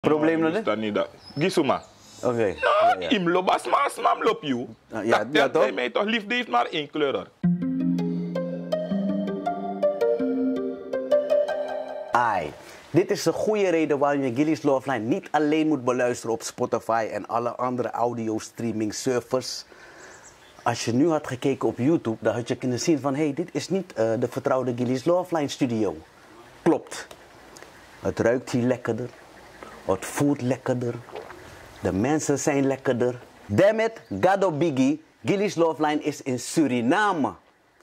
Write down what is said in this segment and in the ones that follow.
Probleem nog niet? Gisuma. Oké. Im lobas mas mam lop you. Ja, toch? Mij toch liefde heeft maar één kleur. Ai. Dit is de goede reden waarom je Gilly's Love Line niet alleen moet beluisteren op Spotify en alle andere audio-streaming servers. Als je nu had gekeken op YouTube, dan had je kunnen zien van hé, dit is niet de vertrouwde Gilly's Love Line studio. Klopt. Het ruikt hier lekkerder. Het voelt lekkerder. De mensen zijn lekkerder. Damn it, Gado Biggie. Gilly's Love Line is in Suriname.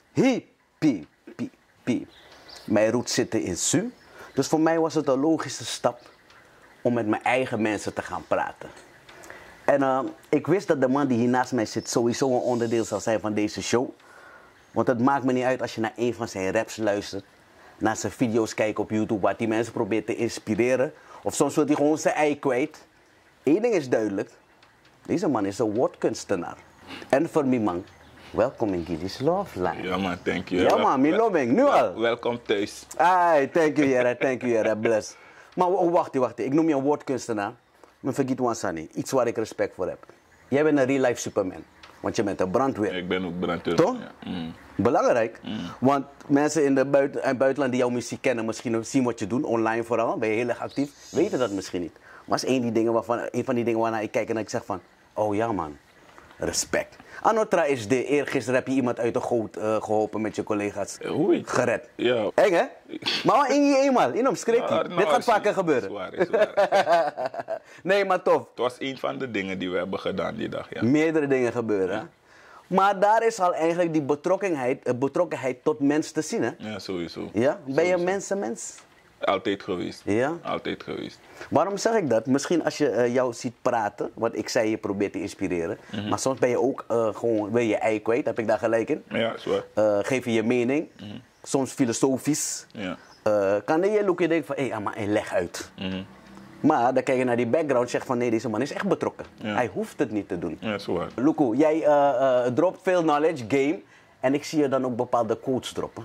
Piep. Mijn roots zitten in Su. Dus voor mij was het een logische stap om met mijn eigen mensen te gaan praten. En ik wist dat de man die hier naast mij zit sowieso een onderdeel zal zijn van deze show. Want het maakt me niet uit als je naar een van zijn raps luistert. Naar zijn video's kijkt op YouTube waar die mensen probeert te inspireren. Of soms wil hij gewoon zijn ei kwijt. Eén ding is duidelijk. Deze man is een woordkunstenaar. En voor mij man, welkom in Gilly's Love Line. Ja man, thank you. Ja man, mijn loving, nu al. Welkom thuis. Ai, thank you, Jere, bless. Maar wacht. Ik noem je een woordkunstenaar. Maar vergeet Wansani, iets waar ik respect voor heb. Jij bent een real life Superman. Want je bent een brandweer. Ik ben ook brandweer. Toch? Ja. Belangrijk. Want mensen in het buitenland die jouw muziek kennen, misschien zien wat je doet, online vooral, ben je heel erg actief, weten dat misschien niet. Maar het is een van die dingen waarnaar ik kijk en ik zeg van, oh ja man, respect. Anotra is de eergisteren heb je iemand uit de goot geholpen met je collega's. Oei. Gered. Ja. Eng hè? Maar in je eenmaal, in hem schrik je. Dit gaat vaker gebeuren. Is waar. Nee, maar tof. Het was een van de dingen die we hebben gedaan die dag, ja. Meerdere dingen gebeuren. Ja. Maar daar is al eigenlijk die betrokkenheid tot mens te zien, hè? Ja, sowieso. Ja? Ben je Sowieso. mens? Altijd geweest. Ja? Altijd geweest. Waarom zeg ik dat? Misschien als je jou ziet praten, want ik zei je probeert te inspireren. Maar soms ben je ook gewoon, wil je ei kwijt, heb ik daar gelijk in. Ja, zwaar. Geef je mening, soms filosofisch. Ja. Kan je look je denken van, hé, maar leg uit. Maar dan kijk je naar die background en zegt van, nee, deze man is echt betrokken. Ja. Hij hoeft het niet te doen. Ja, zwaar. Luku, jij dropt veel knowledge, game. En ik zie je dan ook bepaalde quotes droppen.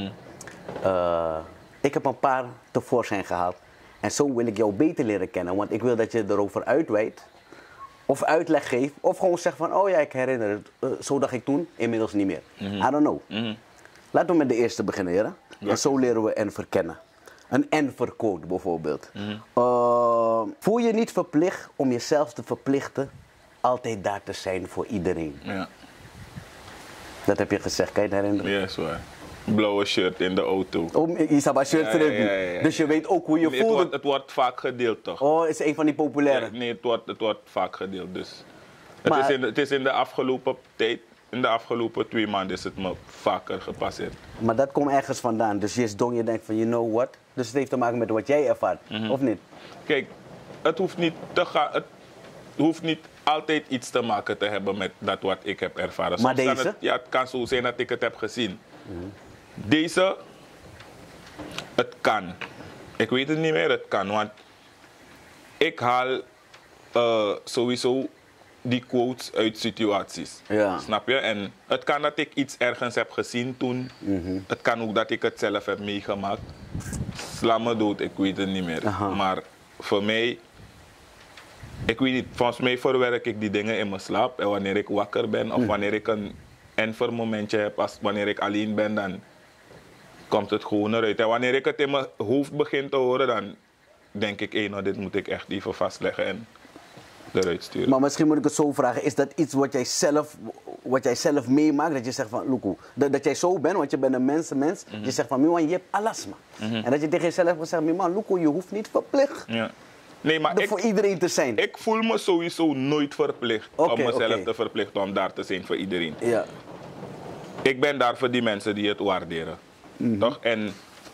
Ik heb een paar tevoorschijn gehaald. En zo wil ik jou beter leren kennen. Want ik wil dat je erover uitweidt. Of uitleg geeft. Of gewoon zegt van, oh ja, ik herinner het. Zo dacht ik toen, inmiddels niet meer. I don't know. Laten we met de eerste beginnen, heren. Ja. En zo leren we en verkennen. Een en-vercode bijvoorbeeld. Voel je niet verplicht om jezelf te verplichten altijd daar te zijn voor iedereen? Ja. Dat heb je gezegd, kan je het herinneren? Ja, zwaar. Blauwe shirt in de auto. Oh, je staat bij shirt Ja. Dus je weet ook hoe je voelt. Het wordt vaak gedeeld, toch? Oh, het is een van die populaire. Nee, het wordt vaak gedeeld. Dus. Maar- Het is in de afgelopen tijd, in de afgelopen 2 maanden is het me vaker gepasseerd. Maar dat komt ergens vandaan. Dus je denkt van, you know what? Dus het heeft te maken met wat jij ervaart, of niet? Kijk, het hoeft niet te gaan. Het hoeft niet altijd iets te maken te hebben met dat wat ik heb ervaren. Maar Soms kan deze? het kan zo zijn dat ik het heb gezien. Deze, het kan. Ik weet het niet meer, het kan. Want ik haal sowieso die quotes uit situaties. Ja. Snap je? En het kan dat ik iets ergens heb gezien toen. Het kan ook dat ik het zelf heb meegemaakt. Sla me dood, ik weet het niet meer. Aha. Maar voor mij, ik weet niet, volgens mij verwerk ik die dingen in mijn slaap. En wanneer ik wakker ben of wanneer ik een momentje heb, wanneer ik alleen ben, dan komt het gewoon eruit. En wanneer ik het in mijn hoofd begin te horen, dan denk ik, nou, dit moet ik echt even vastleggen en eruit sturen. Maar misschien moet ik het zo vragen. Is dat iets wat jij zelf meemaakt? Dat je zegt van, Luku, dat jij zo bent, want je bent een mens. Je zegt van, man, je hebt alles, man. En dat je tegen jezelf wil zeggen, man, Luku, je hoeft niet verplicht Ja. Nee, maar voor iedereen te zijn. ik voel me sowieso nooit verplicht om Oké, mezelf oké. te verplichten om daar te zijn voor iedereen. Ja. Ik ben daar voor die mensen die het waarderen. Toch? En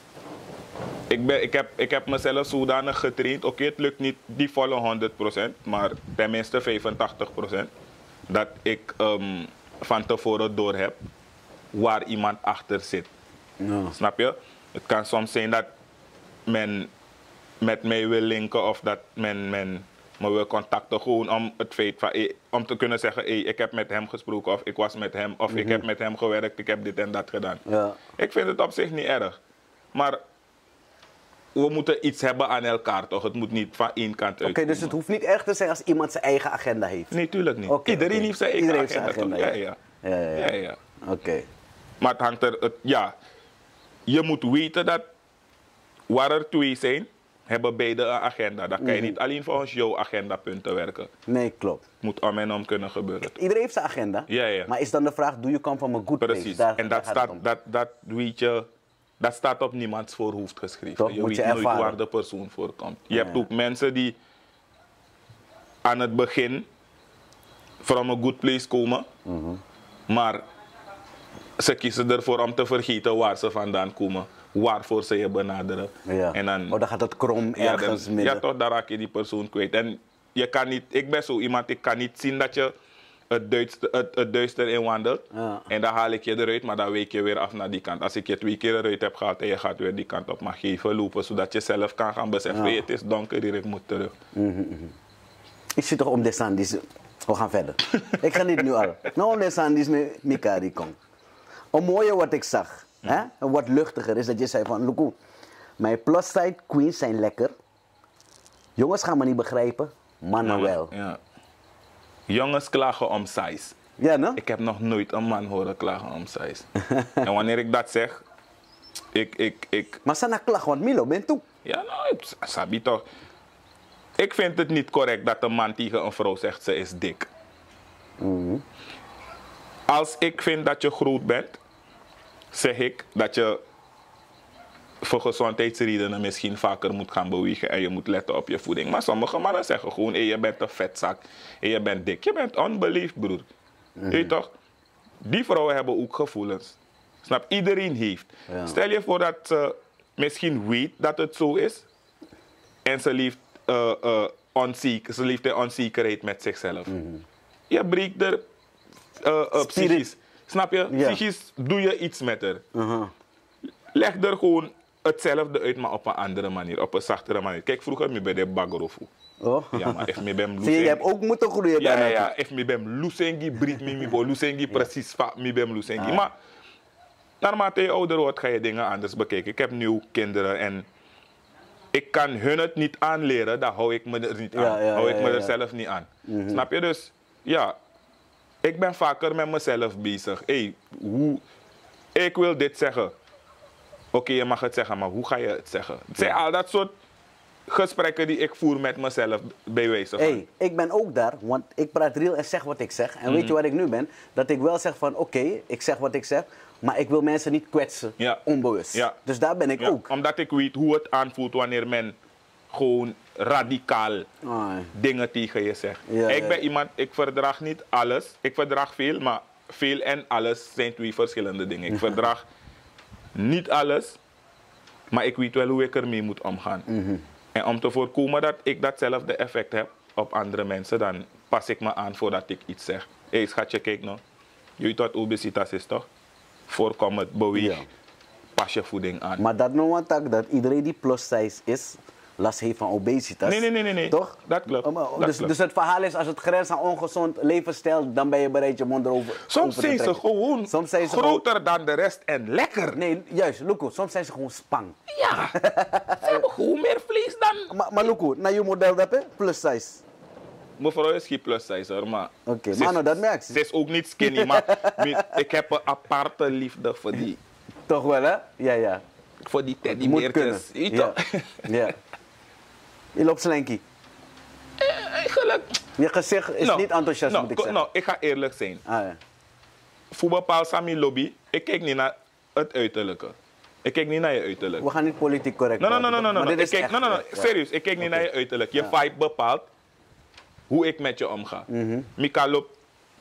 ik heb mezelf zodanig getraind. Oké, het lukt niet die volle 100%, maar tenminste 85%. Dat ik van tevoren door heb waar iemand achter zit. Ja. Snap je? Het kan soms zijn dat men met mij wil linken of dat men me wil contacten gewoon om het feit van, om te kunnen zeggen, ik heb met hem gesproken of ik was met hem of ik heb met hem gewerkt, ik heb dit en dat gedaan. Ja. Ik vind het op zich niet erg. Maar we moeten iets hebben aan elkaar, toch? Het moet niet van één kant uit. Oké, dus het hoeft niet erg te zijn als iemand zijn eigen agenda heeft? Nee, tuurlijk niet. Okay, Iedereen heeft zijn eigen agenda, toch? Ja. Oké. Maar het hangt er... Ja, je moet weten dat waar er twee zijn, hebben beide een agenda. Dan kan je niet alleen volgens jouw agendapunten werken. Nee, klopt. Moet om en om kunnen gebeuren. Iedereen heeft zijn agenda. Ja. Maar is dan de vraag, do you come from a good place? Precies. En dat staat op niemands voorhoofd geschreven. Toch? Je weet nooit waar de persoon voor komt. Je hebt ook mensen die aan het begin from a good place komen. Maar ze kiezen ervoor om te vergeten waar ze vandaan komen. Waarvoor ze je benaderen. Ja. En dan, dan gaat het krom ergens midden. Ja, toch, dan raak je die persoon kwijt. En je kan niet, ik ben zo iemand, ik kan niet zien dat je het duister in wandelt. Ja. En dan haal ik je eruit, maar dan week je weer af naar die kant. Als ik je 2 keer eruit heb gehaald en je gaat weer die kant op, mag je even lopen, zodat je zelf kan gaan beseffen, het is donker hier, ik moet terug. Ik zit toch om de sandis. We gaan verder. Ik ga niet nu al. Nou, om de sandis met Mikari komt. Een mooie wat ik zag. Hè? Wat luchtiger is dat je zei van, Luku, mijn plus-side queens zijn lekker. Jongens gaan me niet begrijpen, mannen wel. Ja. Jongens klagen om size. Ja, no? Ik heb nog nooit een man horen klagen om size. En wanneer ik dat zeg, ik... Maar sana klagen, want Milo, ben toe. Ja, nou, sabi toch. Ik vind het niet correct dat een man tegen een vrouw zegt ze is dik. Als ik vind dat je groot bent, zeg ik dat je voor gezondheidsredenen misschien vaker moet gaan bewegen en je moet letten op je voeding. Maar sommige mannen zeggen gewoon, je bent een vetzak, je bent dik, je bent onbeleefd, broer. Weet toch? Die vrouwen hebben ook gevoelens. Snap? Iedereen heeft. Ja. Stel je voor dat ze misschien weet dat het zo is en ze leeft, ze leeft in onzekerheid met zichzelf. Je breekt er psychisch. Snap je? Ja. Psychisch doe je iets met haar. Leg er gewoon hetzelfde uit, maar op een andere manier, op een zachtere manier. Kijk, vroeger me bij de baggerofo. Ja, maar if me bem zie je, je hebt ook moeten groeien daarna. Ja, if me bem lusengi, breed me bo lusengi, precies va me bem lusengi. Maar naarmate je ouder wordt, ga je dingen anders bekijken. Ik heb nu kinderen en ik kan hun het niet aanleren, dan hou ik me er niet aan. Hou ik me er zelf niet aan. Snap je? Dus, ja, ik ben vaker met mezelf bezig. Ik wil dit zeggen. Oké, je mag het zeggen, maar hoe ga je het zeggen? Het zijn al dat soort gesprekken die ik voer met mezelf bij wijze van. Ik ben ook daar, want ik praat real en zeg wat ik zeg. En weet je waar ik nu ben? Dat ik wel zeg van oké, ik zeg wat ik zeg, maar ik wil mensen niet kwetsen, onbewust. Ja. Dus daar ben ik ook. Omdat ik weet hoe het aanvoelt wanneer men gewoon radicaal dingen tegen je zegt. Ik ben iemand, ik verdraag niet alles. Ik verdraag veel, maar veel en alles zijn 2 verschillende dingen. Ik verdraag niet alles, maar ik weet wel hoe ik ermee moet omgaan. En om te voorkomen dat ik datzelfde effect heb op andere mensen, dan pas ik me aan voordat ik iets zeg. Hé schatje, kijk nou. Je weet wat obesitas is toch? Voorkom het, beweeg, pas je voeding aan. Maar dat nog een tak dat iedereen die plus size is, last heeft van obesitas. Nee. Toch? Dat klopt. Dus het verhaal is, als het grenst aan ongezond levensstijl, dan ben je bereid je mond erover Soms zijn ze gewoon groter dan de rest en lekker. Nee, juist, Luku, soms zijn ze gewoon spang. Ja, ze hebben gewoon meer vlees dan... Maar Luku, naar je model dat is plus size. Mevrouw is geen plus size hoor, maar... Oké, maar nou, dat merkt ze. Ze is ook niet skinny, maar ik heb een aparte liefde voor die... Toch wel, hè? Ja. Voor die teddybeertjes. Ja. Je loopt slanky. Eigenlijk. Je gezicht is niet enthousiast, moet ik zeggen. Nou, ik ga eerlijk zijn. Voor bepaald Sami lobby, ik kijk niet naar het uiterlijke. Ik kijk niet naar je uiterlijk. We gaan niet politiek correct Nee. Serieus, ik kijk niet naar je uiterlijk. Je vibe bepaalt hoe ik met je omga. Mika loopt...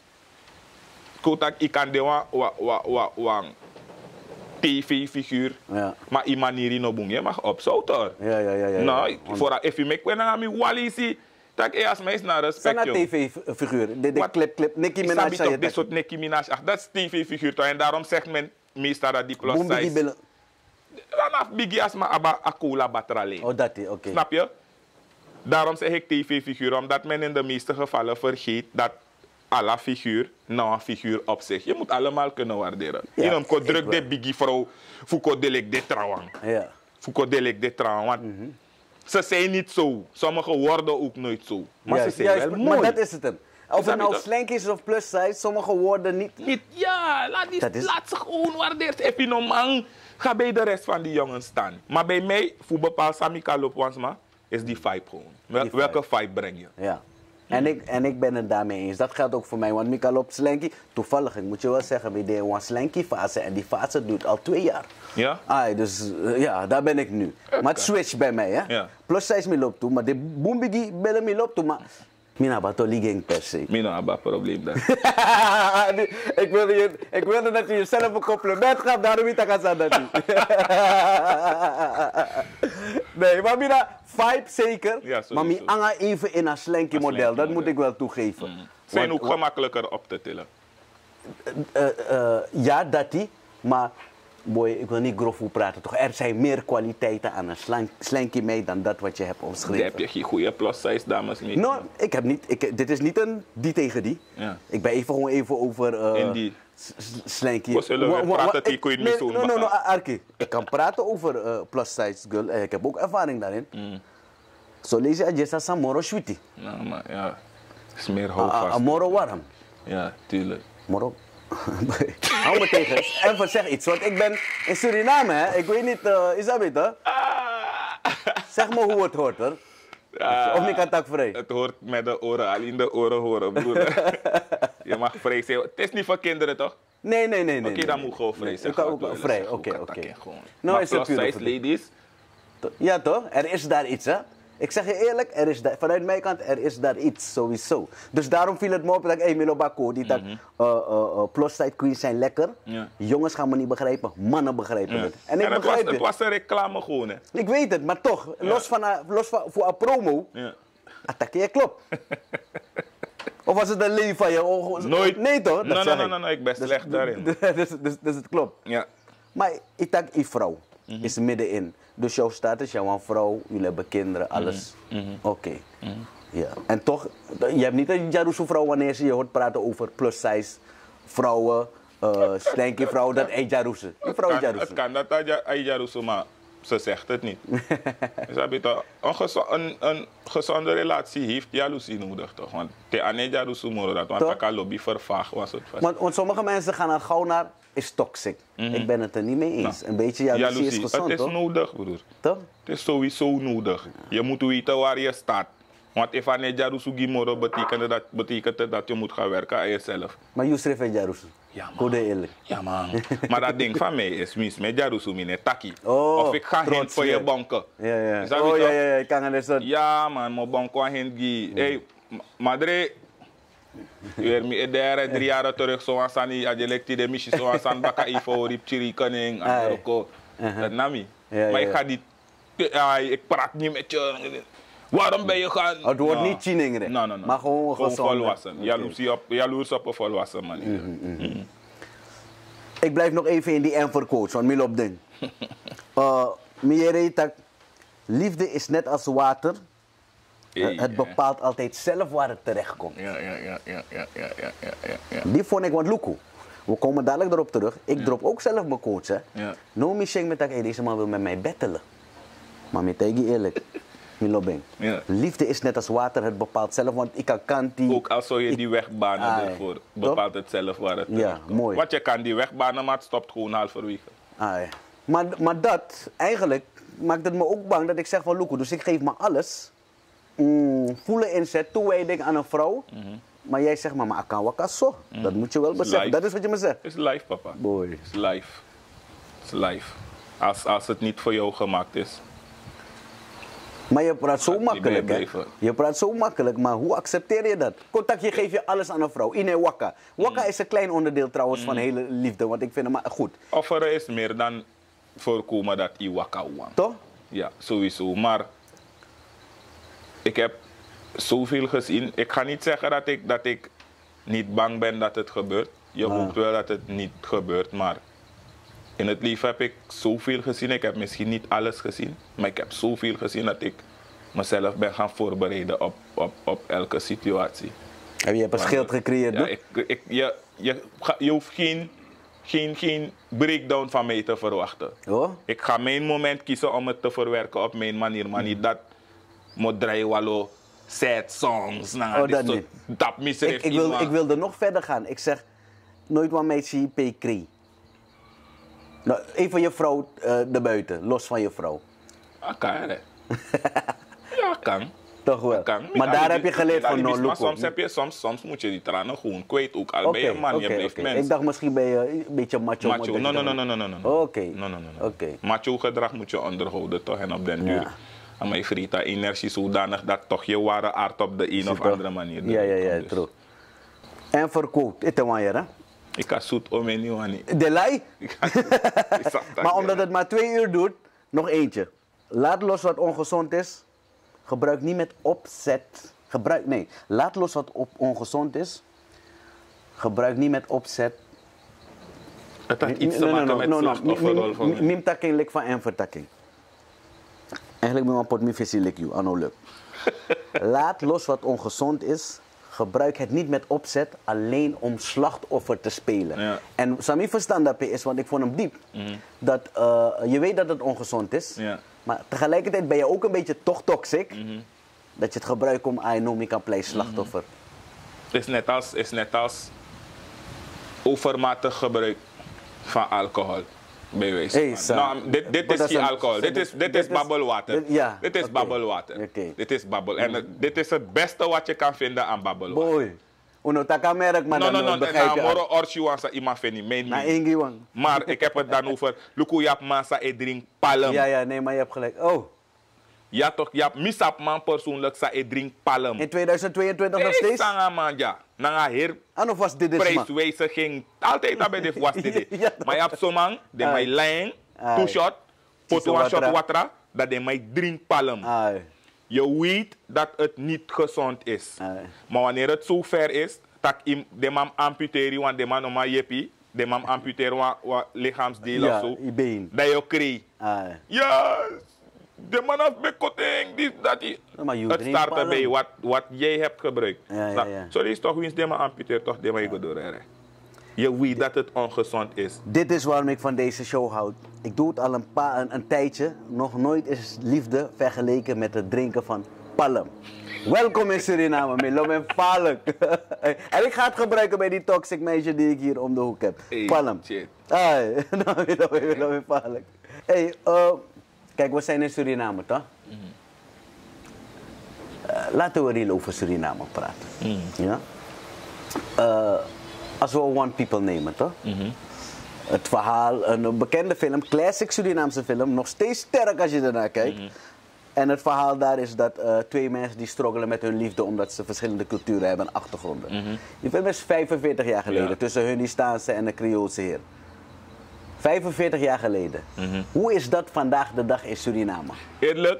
Ik kan de wang TV-figuur, maar in manier no boem, je mag opzouten. Ja. Nou, voor if je me kwena mi wali si, tak e as meis na respect. Zijn dat TV-figuur? De clip, Nicki Minaj zei dit soort Nicki Minaj, dat is TV-figuur toch? En daarom zegt men meestal dat die plus size. Vanaf Biggie as ma aba akula batrale. Oh, dat is oké. Snap je? Daarom zeg ik TV-figuur, omdat men in de meeste gevallen vergeet dat alla figuur, nou een figuur op zich. Je moet allemaal kunnen waarderen. Je noemt druk de Biggie vrouw, fuko delek de trouwang. Fuko delik dit traan. Want ze zijn niet zo. Sommigen worden ook nooit zo. Maar ze zijn wel mooi. Maar dat is het. Of het nou slank is of plus size, sommige woorden niet. Ja, laat ze gewoon waarderen. Heb je nog man, ga bij de rest van die jongens staan. Maar bij mij, voor bepaald Samika Loopwansma, is die vibe gewoon. Welke vibe breng je? Ja. En ik ben het daarmee eens. Dat geldt ook voor mij. Want Mika loopt slanky. Toevallig, ik moet je wel zeggen, we deden een slanky fase. En die fase duurt al 2 jaar. Ja? Dus ja, daar ben ik nu. Okay. Maar het switch bij mij, hè. Ja. Plus size me loopt toe. Maar de boembigi bellen me loopt toe. Maar mina bato ligeng per se. Mina abba probleem dan. ik wilde dat je jezelf een compliment gaf. Daarom niet aan dat nee, maar mina, vibe zeker. Ja, maar mi anga even in een slanky model. Dat moet ik wel toegeven. Zijn ook gemakkelijker op te tillen. Ja, dat die. Maar boy, ik wil niet grof praten toch. Er zijn meer kwaliteiten aan een slanky mee dan dat wat je hebt omschreven. Heb je geen goede plus size dames mee? Nou, ik heb niet. Dit is niet een die tegen die. Ja. Ik ben even over in die slanky. We praten die kun je niet doen. No, Arki. Ik kan praten over plus size girl. Ik heb ook ervaring daarin. Zo lees je Adjessa Samoro Shwiti. Nou, maar ja. Het is meer houvast. Moro warm. Ja, tuurlijk. Moro. Hou me tegen. Even zeg iets, want ik ben in Suriname, hè. Ik weet niet, is dat beter? Zeg me hoe het hoort, hoor. Of niet kan tak vrij? Het hoort met de oren, alleen de oren horen, broeder. Je mag vrij zijn. Het is niet voor kinderen, toch? Nee. Oké, dan moet je gewoon vrij zijn. Ik kan ook vrij, oké. Nou, is het plus size ladies? Ja, toch? Er is daar iets, hè? Ik zeg je eerlijk, vanuit mijn kant, er is daar iets, sowieso. Dus daarom viel het me op dat ik, Milobako, die plus size queens zijn lekker. Ja. Jongens gaan me niet begrijpen, mannen begrijpen het. En ik begrijp het was een reclame gewoon, hè? Ik weet het, maar toch, los van voor een promo, attaqueer je klopt. Of was het een leven van je? Nooit. Nee toch? Nee, ik ben slecht daarin. Dus het klopt. Ja. Maar ik denk, die vrouw is middenin. Dus jouw status, jouw vrouw, jullie hebben kinderen, alles. Oké. Ja. En toch, je hebt niet een Jarusu vrouw wanneer ze je hoort praten over plus size vrouwen, slanky vrouwen, dat is Jarusu. Het kan dat Jarusu, maar ze zegt het niet. Een gezonde relatie heeft jaloezie nodig, toch? Want de ane Jarusu moro dat, want dat lobby vervaag was het vast. Want sommige mensen gaan er gauw naar, is toxic. Ik ben het er niet mee eens. Een beetje jaloezie is gezond, het is toch? nodig, broer. Toch? Het is sowieso nodig. Je moet weten waar je staat. Want if ane Jarusu gimoro betekent het dat je moet gaan werken aan jezelf. Maar je schrijft in Jarusu? Ja, man. Goede eerlijk. Ja, man. Maar dat ding van mij is mis met Jarusu mine taki. Of ik ga heen voor je banken. Ja. Ik kan het zo. Ja, man. Mijn banken heen gi. Hey, madre. Weer me daar 3 jaar terug zo aan sani ajelekti de missie zo aan san baka ifo rip chiri koning Marokko. Dat nami. Maar ik ga niet. Ik praat niet met je. Waarom ben je gaan? Het wordt niet chiningeren. Nee. Maar gewoon volwassen. Jaloers op een volwassen manier. Ik blijf nog even in die Enver-quotes van Milop Ding. Liefde is net als water. Het bepaalt altijd zelf waar het terecht komt. Ja. Die vond ik, want Luku, we komen dadelijk erop terug. Ik drop ook zelf mijn quotes, hè. Ja. No Michel met dat, deze man wil met mij bettelen. Maar met tegen eerlijk. Liefde is net als water, het bepaalt zelf, want ik kan die... Ook al zou je die weg banen ervoor, bepaalt het zelf waar het terecht komt. Mooi. Want je kan die weg banen, maar het stopt gewoon halverwege. Maar dat, eigenlijk, maakt het me ook bang dat ik zeg van Luku, dus ik geef me alles. Voelen inzet, toewijding aan een vrouw. Maar jij zegt, maar kan wat zo. Dat moet je wel beseffen. Dat is wat je me zegt. Het is life, papa. Boy. Het is life. Het is life. Als het niet voor jou gemaakt is. Maar je praat zo makkelijk, hè? Je praat zo makkelijk, maar hoe accepteer je dat? Contactje geef je alles aan een vrouw. Ine wakka. Wakka is een klein onderdeel trouwens van hele liefde, want ik vind het maar goed. Offeren is meer dan voorkomen dat je wakka want. Toch? Ja, sowieso. Maar ik heb zoveel gezien. Ik ga niet zeggen dat ik niet bang ben dat het gebeurt. Je hoopt wel dat het niet gebeurt, maar in het leven heb ik zoveel gezien. Ik heb misschien niet alles gezien, maar ik heb zoveel gezien dat ik mezelf ben gaan voorbereiden op elke situatie. En je hebt een schild gecreëerd, ja, je hoeft geen geen breakdown van mij te verwachten. Oh? Ik ga mijn moment kiezen om het te verwerken op mijn manier. Maar niet dat moet draaien wallo sad songs. Oh, dat niet. Dat misreft ik wil er nog verder gaan. Ik zeg, nooit wat mij zie je kree. Nou, even je vrouw erbuiten, los van je vrouw. Ah, kan hè? Ja, kan. Toch wel. Kan. Maar daar heb je geleerd van no look. Soms moet je die tranen gewoon kwijt ook. Al ben je man, je blijft mens. Ik dacht misschien ben je een beetje macho. Macho. No. Oké. Macho gedrag moet je onderhouden toch en op den duur. En mijn vriend, dat energie zodanig dat toch je ware aard op de een of andere manier. Ja, true. En verkoopt, het is hè? Ik ga zoet om en nieuw aan. De lei? Maar omdat het maar 2 uur doet, nog eentje. Laat los wat ongezond is. Gebruik niet met opzet. Laat los wat ongezond is. Gebruik niet met opzet. Het had iets te maken met slachtofferrol van mij. Mim taking lik van en vertakking. Eigenlijk moet je pot mi visie lik you, anno leuk. Laat los wat ongezond is. Gebruik het niet met opzet alleen om slachtoffer te spelen. Ja. En Sami verstand dat is, want ik vond hem diep. Dat je weet dat het ongezond is. Ja. Maar tegelijkertijd ben je ook een beetje toch toxic. Dat je het gebruikt om ik kan play slachtoffer. Het is net als overmatig gebruik van alcohol. Bij wijze van. Dit is geen alcohol. Dit is babbelwater. Dit is babbelwater. Dit is babbel. En dit is het beste wat je kan vinden aan babbelwater. Boy. Uno taka merk maar dan begrijp je. Moro orsi wansa iemand vindt niet. Maar ik heb het dan over Luku Jap Masa e drink palm. Ja, nee, maar je hebt gelijk. Oh. Ja toch, ja, misap man persoonlijk sa e drink palm. In 2022 nog steeds? Sanga man ja. Nanga heer. Of was dit prijswijziging. Altijd daarbij de was dit. Maar je hebt zo man, de mij lijn, 2 shot, poto 1 shot water, dat de mij drink palm. Je weet dat het niet gezond is. Maar wanneer het zo ver is, dat de man amputeert, want de man oma jepi, de man amputeert wat lichaamsdeel of zo, dat je krijgt. Ja, de man heeft bekotting, dit, dat. Het start bij wat jij hebt gebruikt. Sorry, is toch winst de man amputeert, toch de man je door. Je weet dat het ongezond is. Dit is waarom ik van deze show houd. Ik doe het al een tijdje. Nog nooit is liefde vergeleken met het drinken van palm. Welkom in Suriname, Milo en Palm. En ik ga het gebruiken bij die toxic meisje die ik hier om de hoek heb. Palm. Shit. Milo en Palm. Hey, kijk, we zijn in Suriname, toch? Laten we real over Suriname praten. Ja? Als we One People nemen, toch? Het verhaal, een bekende film, classic Surinaamse film, nog steeds sterk als je ernaar kijkt. En het verhaal daar is dat 2 mensen die struggelen met hun liefde omdat ze verschillende culturen hebben en achtergronden. Die film is 45 jaar geleden, tussen hun Hindistaanse en de Creoolse heer. 45 jaar geleden. Hoe is dat vandaag de dag in Suriname? Eerlijk,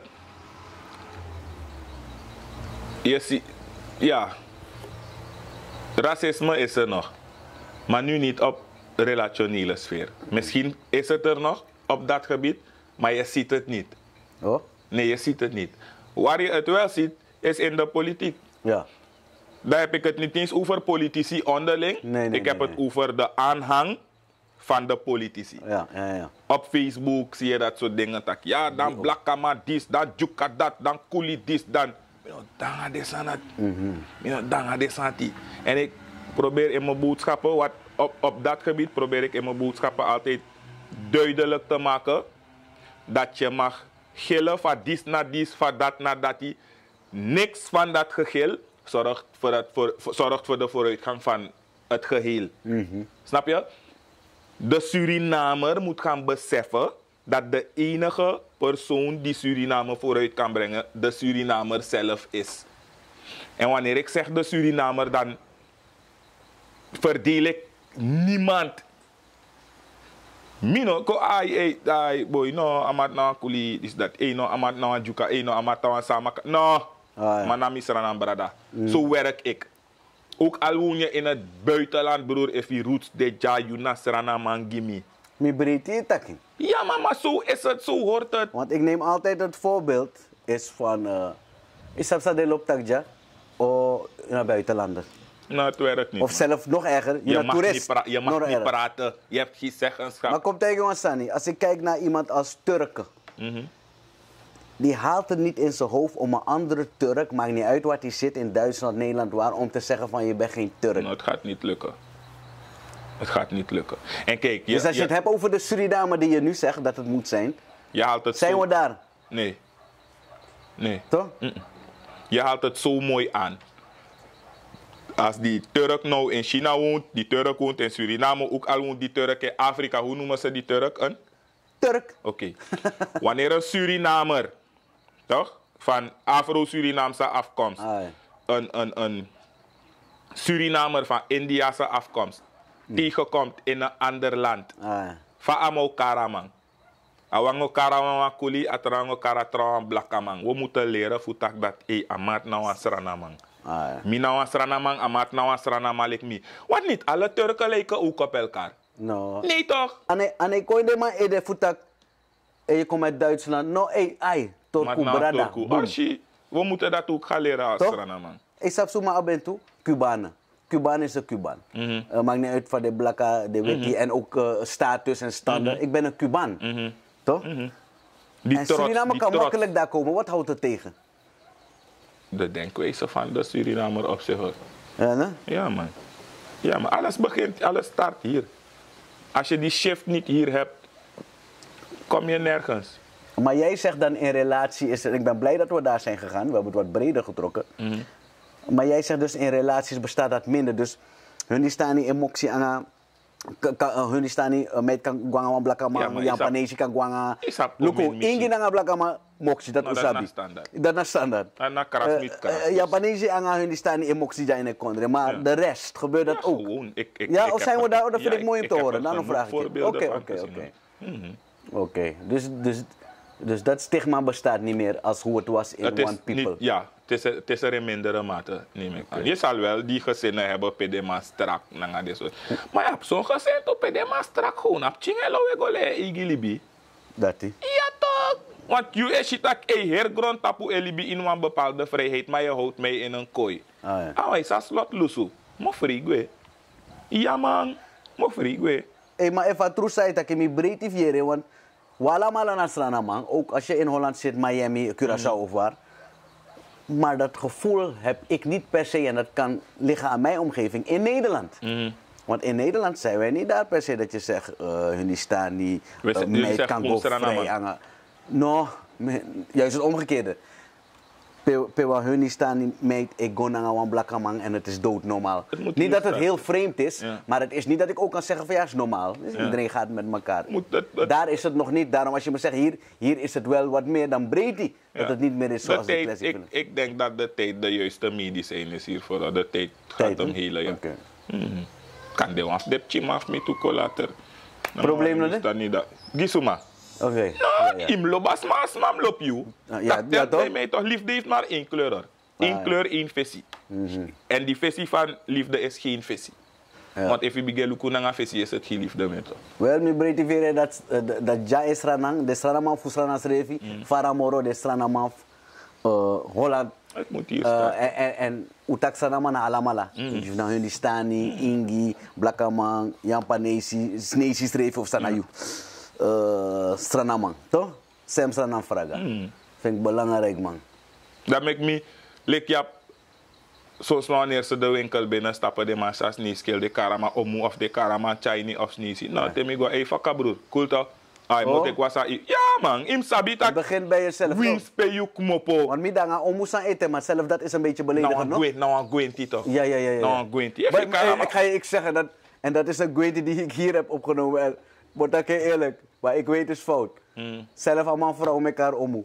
je ziet, ja, racisme is er nog, maar nu niet op relationele sfeer. Misschien is het er nog op dat gebied, maar je ziet het niet. Oh? Nee, je ziet het niet. Waar je het wel ziet, is in de politiek. Ja. Daar heb ik het niet eens over politici onderling. Ik heb het over de aanhang van de politici. Ja. Op Facebook zie je dat soort dingen. Tak. Ja, dan Blakama dis, dan Juka dat, dan Kuli dis, dan... Danga desanat. Danga desati. En ik probeer in mijn boodschappen, op dat gebied probeer ik in mijn boodschappen altijd duidelijk te maken dat je mag gillen van dis naar dis, van dat naar dat. Niks van dat gegil zorgt voor de vooruitgang van het geheel. Snap je? De Surinamer moet gaan beseffen dat de enige persoon die Suriname vooruit kan brengen, de Surinamer zelf is. En wanneer ik zeg de Surinamer, dan verdeel ik niemand. Mino, ko ai boy, no, amat na kuli, is dat, no, amat na juka, no, amat na sama, no, manami sranam brada. Zo werk ik. Ook al woon je in het buitenland, broer, if je roots de jayuna sranam mangimi. Mi breed je taking? Ja, maar zo is het, zo hoort het. Want ik neem altijd het voorbeeld, is van, is dat de looptakja, of naar buitenlander? Nou, het werkt niet. Of zelf nog erger, Je bent mag toerist. je mag Nog niet erger. praten. Je hebt geen zeggenschap. Maar kom tegen ons, Sani. Als ik kijk naar iemand als Turken. Die haalt het niet in zijn hoofd om een andere Turk, maakt niet uit wat hij zit in Duitsland, Nederland, waar, om te zeggen van je bent geen Turk. Nou, het gaat niet lukken. Het gaat niet lukken. En kijk, Dus als je het hebt over de Surinamer die je nu zegt dat het moet zijn, je haalt het zijn zo... we daar, Nee. Nee. toch? Je haalt het zo mooi aan. Als die Turk nou in China woont, die Turk woont in Suriname, ook al woont die Turk in Afrika, hoe noemen ze die Turk? Een? Turk. Oké. Wanneer een Surinamer, toch? Van Afro-Surinaamse afkomst, Ah, ja. een Surinamer van Indiase afkomst, tegenkomt in een ander land, Ah, ja. van amo karamang. Awango karamang kuli atrango karatran blakamang. We moeten leren voetak dat amat nou asranamang. Ah, ja. Mi nou asranamang, amat nou asranamang like mi. Want niet alle Turken lijken ook op elkaar. No. Nee toch? Ane kon je maar ede voetak. En je komt uit Duitsland. No, ai, Turku Maar nou brada. Turku. Boom. Archie, we moeten dat ook gaan leren Toch? asranamang. Ik snap zo maar af en toe. Cubanen. Cuban is een Cuban. Maakt niet uit van de blakka, de wiki en ook status en standaard. Ik ben een Cuban. Toch? Die En trots, Suriname die kan trots. makkelijk daar komen. Wat houdt het tegen? De denkwijze van de Surinamer op zich. Hoor. Ja, ne? Ja man. Ja, maar alles start hier. Als je die shift niet hier hebt, kom je nergens. Maar jij zegt dan in relatie is het, ik ben blij dat we daar zijn gegaan. We hebben het wat breder getrokken. Maar jij zegt dus in relaties bestaat dat minder. Dus hun die staan niet in moxie aan. Hun die staan niet met kan guanga blakama, Ja, maar Japanese kan guanga. Isap Luko, komen missie. ingi nanga blakama moxie dat Nou, dat usabi. na standaard. Dat na standaard. En na karas niet karas. Japanese anga hun die staan niet in moxie ja in de kondre. Maar Ja. de rest gebeurt dat Ja, ook. gewoon. Ja, ik of zijn heb we daar? Dat vind ja, ik mooi om te heb horen. er Dan een genoeg vraag. voorbeelden van Oké. gezien, Oké, dus dat stigma bestaat niet meer als hoe het was in Het is One People. niet, ja, het is er in mindere mate, neem ik aan. Je zal wel die gezinnen hebben, pedema strak, nanga dit soort. Maar ja, zo'n gezin op pedema strak gewoon, op chingelo we gole igilibi. Dat die. Ja toch? Want je is dat hergrond tapu elibi in een bepaalde vrijheid, maar je houdt mij in een kooi. Ah, ja. Ah, is dat slot lusu? Mo frigwe. Ja man, mo frigwe. Maar even true zei dat ik me breed vieren, want wala mala nasrana man, ook als je in Holland zit, Miami, Curaçao of waar. Maar dat gevoel heb ik niet per se en dat kan liggen aan mijn omgeving in Nederland. Want in Nederland zijn wij niet daar per se dat je zegt, hun die staan niet, Jullie meid zeggen kan gewoon go vrij Suriname. hangen. No, juist het omgekeerde. Pewa hun die staan niet meid, ik go naar een blakkamang en het is doodnormaal. Het moet Niet dat het hier heel vreemd is, Ja. maar het is niet dat ik ook kan zeggen van ja, is normaal. Dus iedereen gaat met elkaar. Dat- Daar is het nog niet. Daarom als je me zegt, hier is het wel wat meer dan breedte. Dat het niet meer is zoals de de tijd, classic ik, film. ik denk dat de tijd de juiste medicijn is hiervoor. De tijd gaat Tijd, hem hè? helen. Ja. Oké. Kan de wans de chimaf me toe later. Probleem nog niet? Dat niet dat. Gisuma. Oké. Nou, im lobas mas mam lop you. Ja, Dat toch? bij mij toch, liefde heeft maar één kleur. Hoor. Eén kleur, één visie. En die visie van liefde is geen visie. Ja. Want als je begint naar een visie, is het geen liefde meer. Toch? Wel, mi breedte veren dat ja is ranang, de stranaman fusrana srevi, faramoro de stranaman Holland. Het moet hier staan. En utak stranaman alamala. Dus dan hun die stani, Ingi, Blakkamang, Japanese, Snesi streven of stanayu. Stranaman, toch? Sem stranan vraga. Vind ik belangrijk, man. Dat maakt me, like ja, zoals wanneer ze de winkel binnenstappen, de massa's niet skil, de karama omu of de karama chini of snisi. Nou, dan go even kabroer, cool toch? Ay, moet ik was ja man, im sabi tak. Begin bij jezelf. Wins pe yuk mopo. Want mi danga omusan eten, maar zelf dat is een beetje beledigend, no? Nou een gwenti toch? Ja. Nou een gwenti. Maar ik ga je zeggen, en dat is een gwenti die ik hier heb opgenomen. En, maar dat is eerlijk, maar ik weet het is fout. Zelf allemaal vrouwen met elkaar omoe.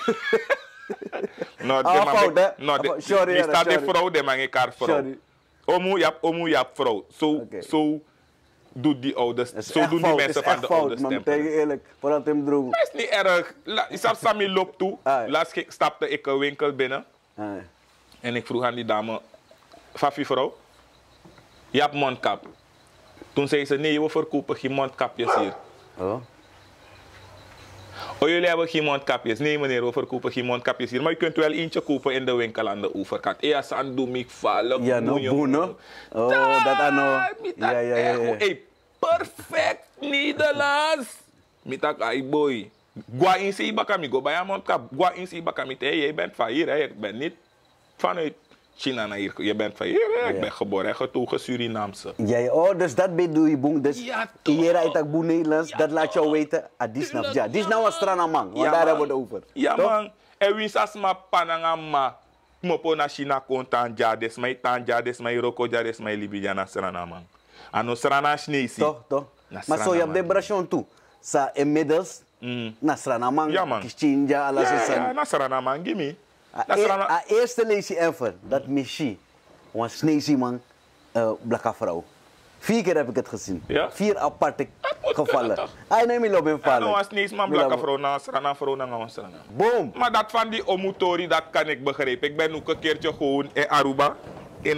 Nou, fout, hè? Sorry, die staat de sorry. vrouw, de man elkaar vrouw. Sorry. Omu, je hebt vrouw. Oké. Zo doet die ouders, Dat is zo echt doen die fout, mensen het is van echt de fout, ouders man. stempelen. Tegen eerlijk, voordat hem droeg. Maar is niet erg. Ik zag Sammy loopt toe. Ah, ja. Laatst stapte ik een winkel binnen. Ah, En ik vroeg aan die dame, Fafi vrouw, je hebt mondkap. Toen zei ze, nee, we verkopen geen mondkapjes hier. oh. Oh, jullie hebben geen mondkapjes. Nee meneer, we verkopen geen mondkapjes hier. Maar je kunt wel eentje kopen in de winkel aan de overkant. Ja, san doe ik vallen. Ja, no, boeno. Oh, dat ano. Ja. Hey, perfect Nederlands. Mitak ay boy. Gwa in si iba kami, go bij een mondkap. Gwa in si iba kami. Hey, je bent van hier, hè. Ik ben niet vanuit China naar hier. Je bent van hier, hè. Ik ben geboren en getogen Surinaamse. Ja, oh, dus dat bedoel je, boem. Dus Ja, toch. hier uit het boe Nederlands, Ja, dat laat jou weten. Ah, die snapt ja. Die is nou een stranamang, want daar hebben we het over. Ja, toch? man. En wie sas ma panangama. Mopo na China kontan ja, des mij tanja, des mij roko ja, des mij Libya na strana, man. Ano strana snesi. Toch. Maar zo, je hebt de bration toe. Sa inmiddels, na stranamang, Ja, man. kishinja, alles is Ja, na strana, man. Gimme. A eerste lees je even, dat Michi, want snezi man, blakke vrouw. 4 keer heb ik het gezien. Ja? 4 aparte gevallen. kunnen, toch? Hij neemt me op in Ja, vallen. nou, als niet man blakke vrouw na vrouw na strana. Boom. Maar dat van die omutori, dat kan ik begrijpen. Ik ben ook een keertje gewoon in Aruba in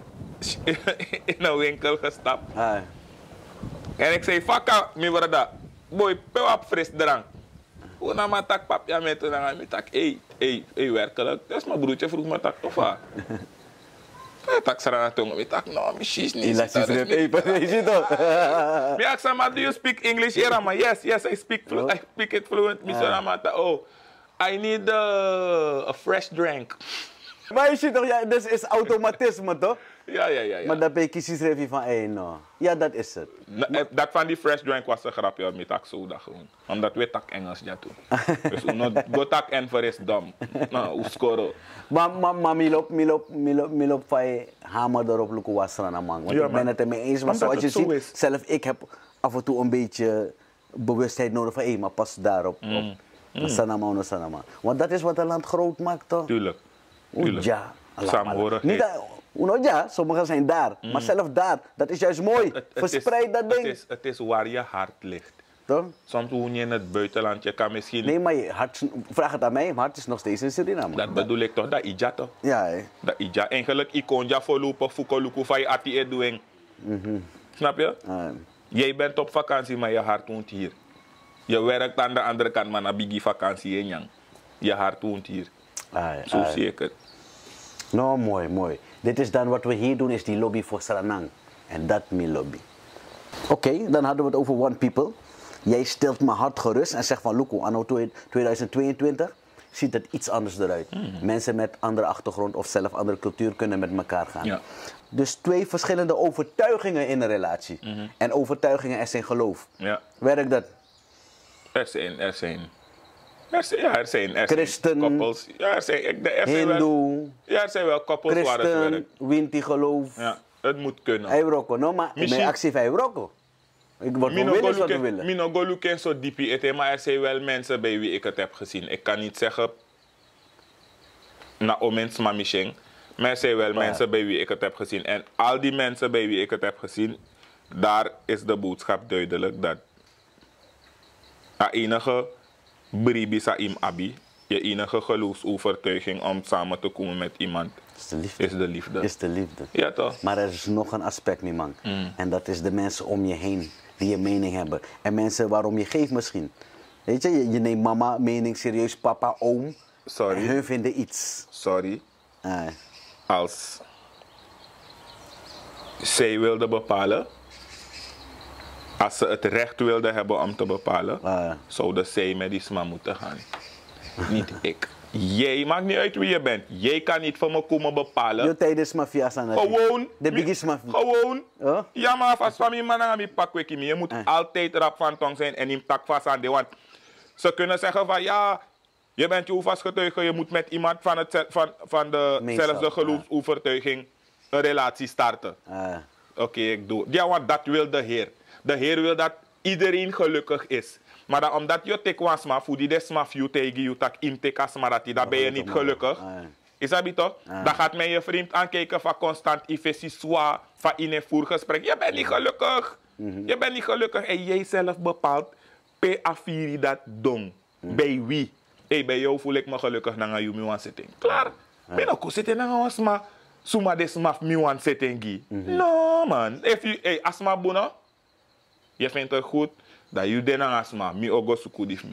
een winkel gestapt. En ik zei, fakka, mi brada, boy, pe op fris drank. Hoe na mijn tak papja met toen aan mijn tak, hey, werkelijk. Dat is mijn broertje vroeg mijn tak, of wat? Hij tak sarana tongen, mijn tak, no, mi shis niet. Hey, je toch? Me ask him, do you speak English? Here, man. Yes, I speak it fluent. Me say, oh, I need a fresh drink. Maar je ziet toch, ja, dat is automatisme toch? Ja. Maar dat ben je kies je van, hé, no. Ja, dat is het. Dat van die fresh drink was een grapje met tak zo dat gewoon. Omdat we tak Engels ja toen. Dus go tak en voor is dom. Nou, hoe scoren? Maar mi loopt van je hamer erop lukken wasrana man. Want Ja, ik ben het ermee eens, maar zoals je ziet, zelf ik heb af en toe een beetje bewustheid nodig van, hé, maar pas daarop. Sanama. Want dat is wat een land groot maakt toch? Tuurlijk. Ja. Samenhorigheid. Niet dat, ja, sommigen zijn daar. Maar zelf daar, dat is juist mooi. Verspreid dat ding. Het is waar je hart ligt. Toch? Soms woon je in het buitenland, je kan misschien... Nee, maar je hart, vraag het aan mij, mijn hart is nog steeds in Suriname. Dat bedoel ik toch, dat ija toch? Ja, hè. Dat ija. Eigenlijk, ik kon ja voorlopig fuko van je ati edoeng. Snap je? Jij bent op vakantie, maar je hart woont hier. Je werkt aan de andere kant, maar na bigi vakantie in Yang. Je hart woont hier. Zo zeker. Nou, mooi. Dit is dan wat we hier doen, is die lobby voor Saranang. En dat mijn lobby. Oké, dan hadden we het over One People. Jij stelt mijn hart gerust en zegt van, Luko, anno 2022 ziet het iets anders eruit. Mensen met andere achtergrond of zelf andere cultuur kunnen met elkaar gaan. Ja. Dus 2 verschillende overtuigingen in een relatie. En overtuigingen, er zijn geloof. Ja. Werkt dat? Er zijn Christen, koppels. Ja, er zijn Hindoe. Ja, er zijn wel koppels waar het werkt. Winti geloof. Ja, het moet kunnen. Evroko, no, maar mijn actie van Evroko. Ik word willen wat we willen. Mino golu ken zo diepie, maar er zijn wel mensen bij wie ik het heb gezien. Ik kan niet zeggen na omens mamicheng, maar er zijn wel mensen bij wie ik het heb gezien. En al die mensen bij wie ik het heb gezien, daar is de boodschap duidelijk dat de enige bribi sa im abi, je enige geloofsovertuiging om samen te komen met iemand, is de liefde. Is de liefde. Ja toch? Maar er is nog een aspect, mijn man. En dat is de mensen om je heen die een mening hebben. En mensen waarom je geeft misschien. Weet je, je neemt mama mening serieus, papa, oom. Sorry. En hun vinden iets. Sorry. Als zij wilde bepalen, als ze het recht wilde hebben om te bepalen, zouden zij met die sma moeten gaan. Niet ik. Jij maakt niet uit wie je bent. Jij kan niet voor me komen bepalen. Je tijd is mafia. Gewoon. De biggest mafia. Gewoon. Ja, maar als van mijn man aan mijn pak wekkie, je moet altijd rap van tong zijn en hem tak vast aan de. Want ze kunnen zeggen van ja, je bent je vastgetuige, je moet met iemand van dezelfde geloofsovertuiging een relatie starten. Oké, ik doe. Ja, want dat wil de Heer. De Heer wil dat iedereen gelukkig is. Maar dan, omdat je tek was maar voor die desma few tegen je tak in tekas maar dat ben je niet gelukkig. Is dat niet toch? Dan gaat men je vriend aankijken van constant ifesi swa van in een voergesprek. Je bent niet gelukkig. Je bent niet gelukkig en jij zelf bepaalt per afiri dat dong. Bij wie? Hey, bij jou voel ik me gelukkig na je miwan zitting. Klaar. Ben ook zitten na asma. Suma desma miwan zitting. No man. Hey, asma bono. Je vindt het goed dat je den asma mi ogo sukudif mi.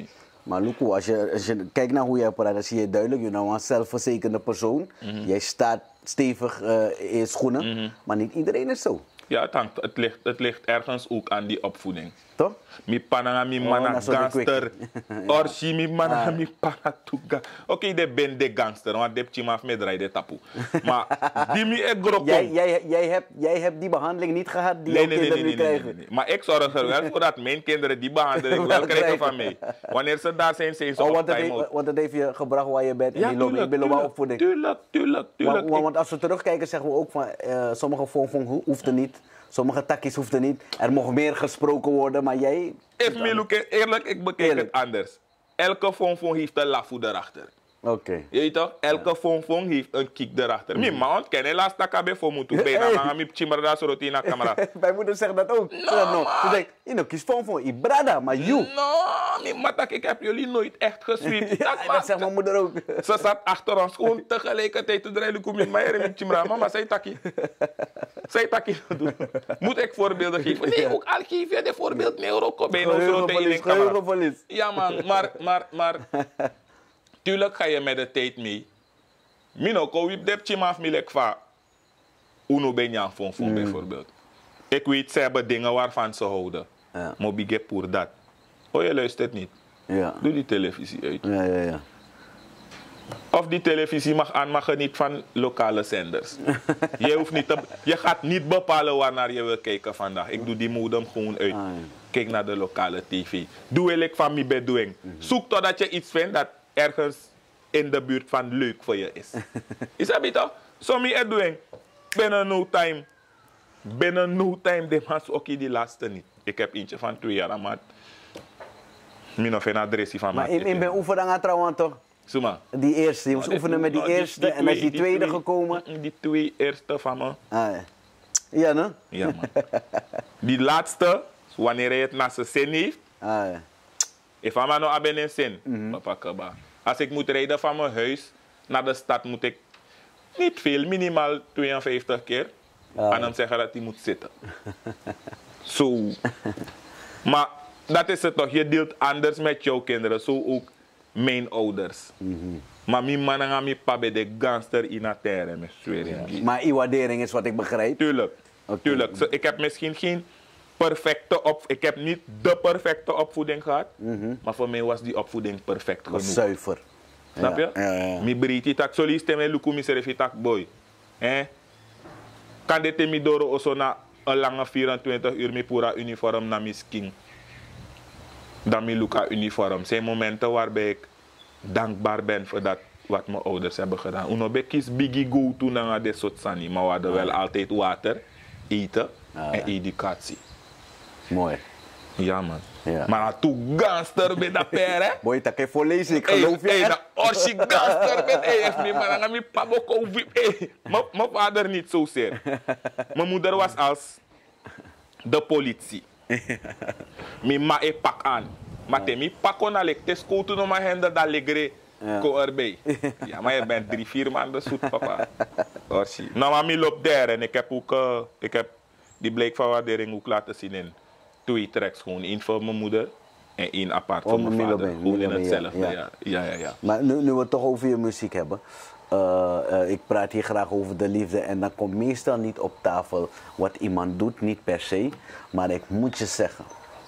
Maar Luko, als je kijkt naar hoe jij praat, dan zie je duidelijk, je bent een zelfverzekerde persoon. Jij staat stevig in je schoenen, maar niet iedereen is zo. Ja, het ligt ergens ook aan die opvoeding. Toch? Mi pananga mi mana gangster. Orsi mi mana mi pana tuga. Oké, de ben de gangster, want de chima af me draai de tapu. Maar die mi e grokom. Jij hebt die behandeling niet gehad die jouw kinderen nu krijgen. Nee. Maar ik zorg er wel voor dat mijn kinderen die behandeling wel krijgen van mij. Wanneer ze daar zijn ze op time. Want dat heeft je gebracht waar je bent in die Biloba opvoeding. Tuurlijk. Want als we terugkijken zeggen we ook van sommige fongfong hoefden niet. Sommige takkies hoefden niet. Er mocht meer gesproken worden, maar jij... Eerlijk, ik bekijk het anders. Elke fongfong heeft een lafoe erachter. Oké. Je weet toch? Elke fongfong heeft een kick erachter. Mijn man ken je laatst dat ik voor moeten. Bijna maar mijn chimmerda zo in de camera. Mijn moeder zegt dat ook. Ze denkt, je kies fongfong, je brada, maar you. Maar ik heb jullie nooit echt gesweept. Dat zegt mijn moeder ook. Ze zat achter ons gewoon tegelijkertijd te draaien. Kom je maar met chimra. Mama, zij takkie. Zij takkie doen. Moet ik voorbeelden geven? Nee, ook al geef je de voorbeeld mee. Geheugenverlies. Ja man, maar tuurlijk ga je met de tijd mee. Minoko, wie heb je maar afmilek van Uno Benjan van bijvoorbeeld. Ik weet, ze hebben dingen waarvan ze houden. Ja. Maar big voor dat. Oh, je luistert niet. Ja. Doe die televisie uit. Ja. Of die televisie mag genieten van lokale zenders. Je gaat niet bepalen waarnaar je wil kijken vandaag. Ik doe die modem gewoon uit. Kijk naar de lokale tv. Doe ik van mijn bedoeling. Zoek totdat je iets vindt dat ergens in de buurt van leuk voor je is. Is dat beter? Zo mijn doing. Binnen no time de mensen ook die laatste niet. Ik heb eentje van 2 jaar, maar ik heb een adressie van maar ik ben oefenen trouwens toch? Suma. Die eerste, je moest oefenen met die eerste en dan is die tweede gekomen. Die 2 eerste van me. Ja, ne? Ja, man. Die laatste, wanneer hij het naar zijn zin heeft. Ja. If ik nou heb een zin, papa kaba. Als ik moet rijden van mijn huis naar de stad, moet ik niet veel, minimaal 52 keer. En dan zeggen dat hij moet zitten. Zo. Maar dat is het toch, je deelt anders met jouw kinderen, zo ook mijn ouders. Maar mijn man en mijn papa de gangster in het terrein, met zwering. Maar die waardering is wat ik begrijp. Tuurlijk. Ik heb misschien geen ik heb niet de perfecte opvoeding gehad, maar voor mij was die opvoeding perfect genoeg. Zuiver. Snap je? Mi briti tak soli stemme luku mi serefi tak boy. Kan dit mi doro oso na een lange 24 uur mi pura uniform na mi skin. Dan mi luka uniform. Zijn momenten waarbij ik dankbaar ben voor dat wat mijn ouders hebben gedaan. Uno bekis bigi go to na de soort sani, maar we hadden wel altijd water, eten en educatie. Mooi. Ja, man. Ja. Maar toen gangster met dat per, hè? Boy, dat kan je lezen, ik geloof je echt. Als je gangster bent, maar dan ga je papa ook. Mijn vader niet zozeer. Mijn moeder was als de politie. Mijn ma ik pak aan. Maar mijn pak on alek, het is koud om mijn handen dat legre ko erbij. Ja, maar je bent 3-4 maanden zoet, papa. Orsi. Nou, maar mijn loop daar en ik heb ook, die blijk van waardering ook laten zien in 2 tracks. Gewoon 1 voor mijn moeder en 1 apart voor mijn vader. Gewoon in hetzelfde. Ja. Maar nu we het toch over je muziek hebben. Ik praat hier graag over de liefde en dan komt meestal niet op tafel wat iemand doet, niet per se. Maar ik moet je zeggen.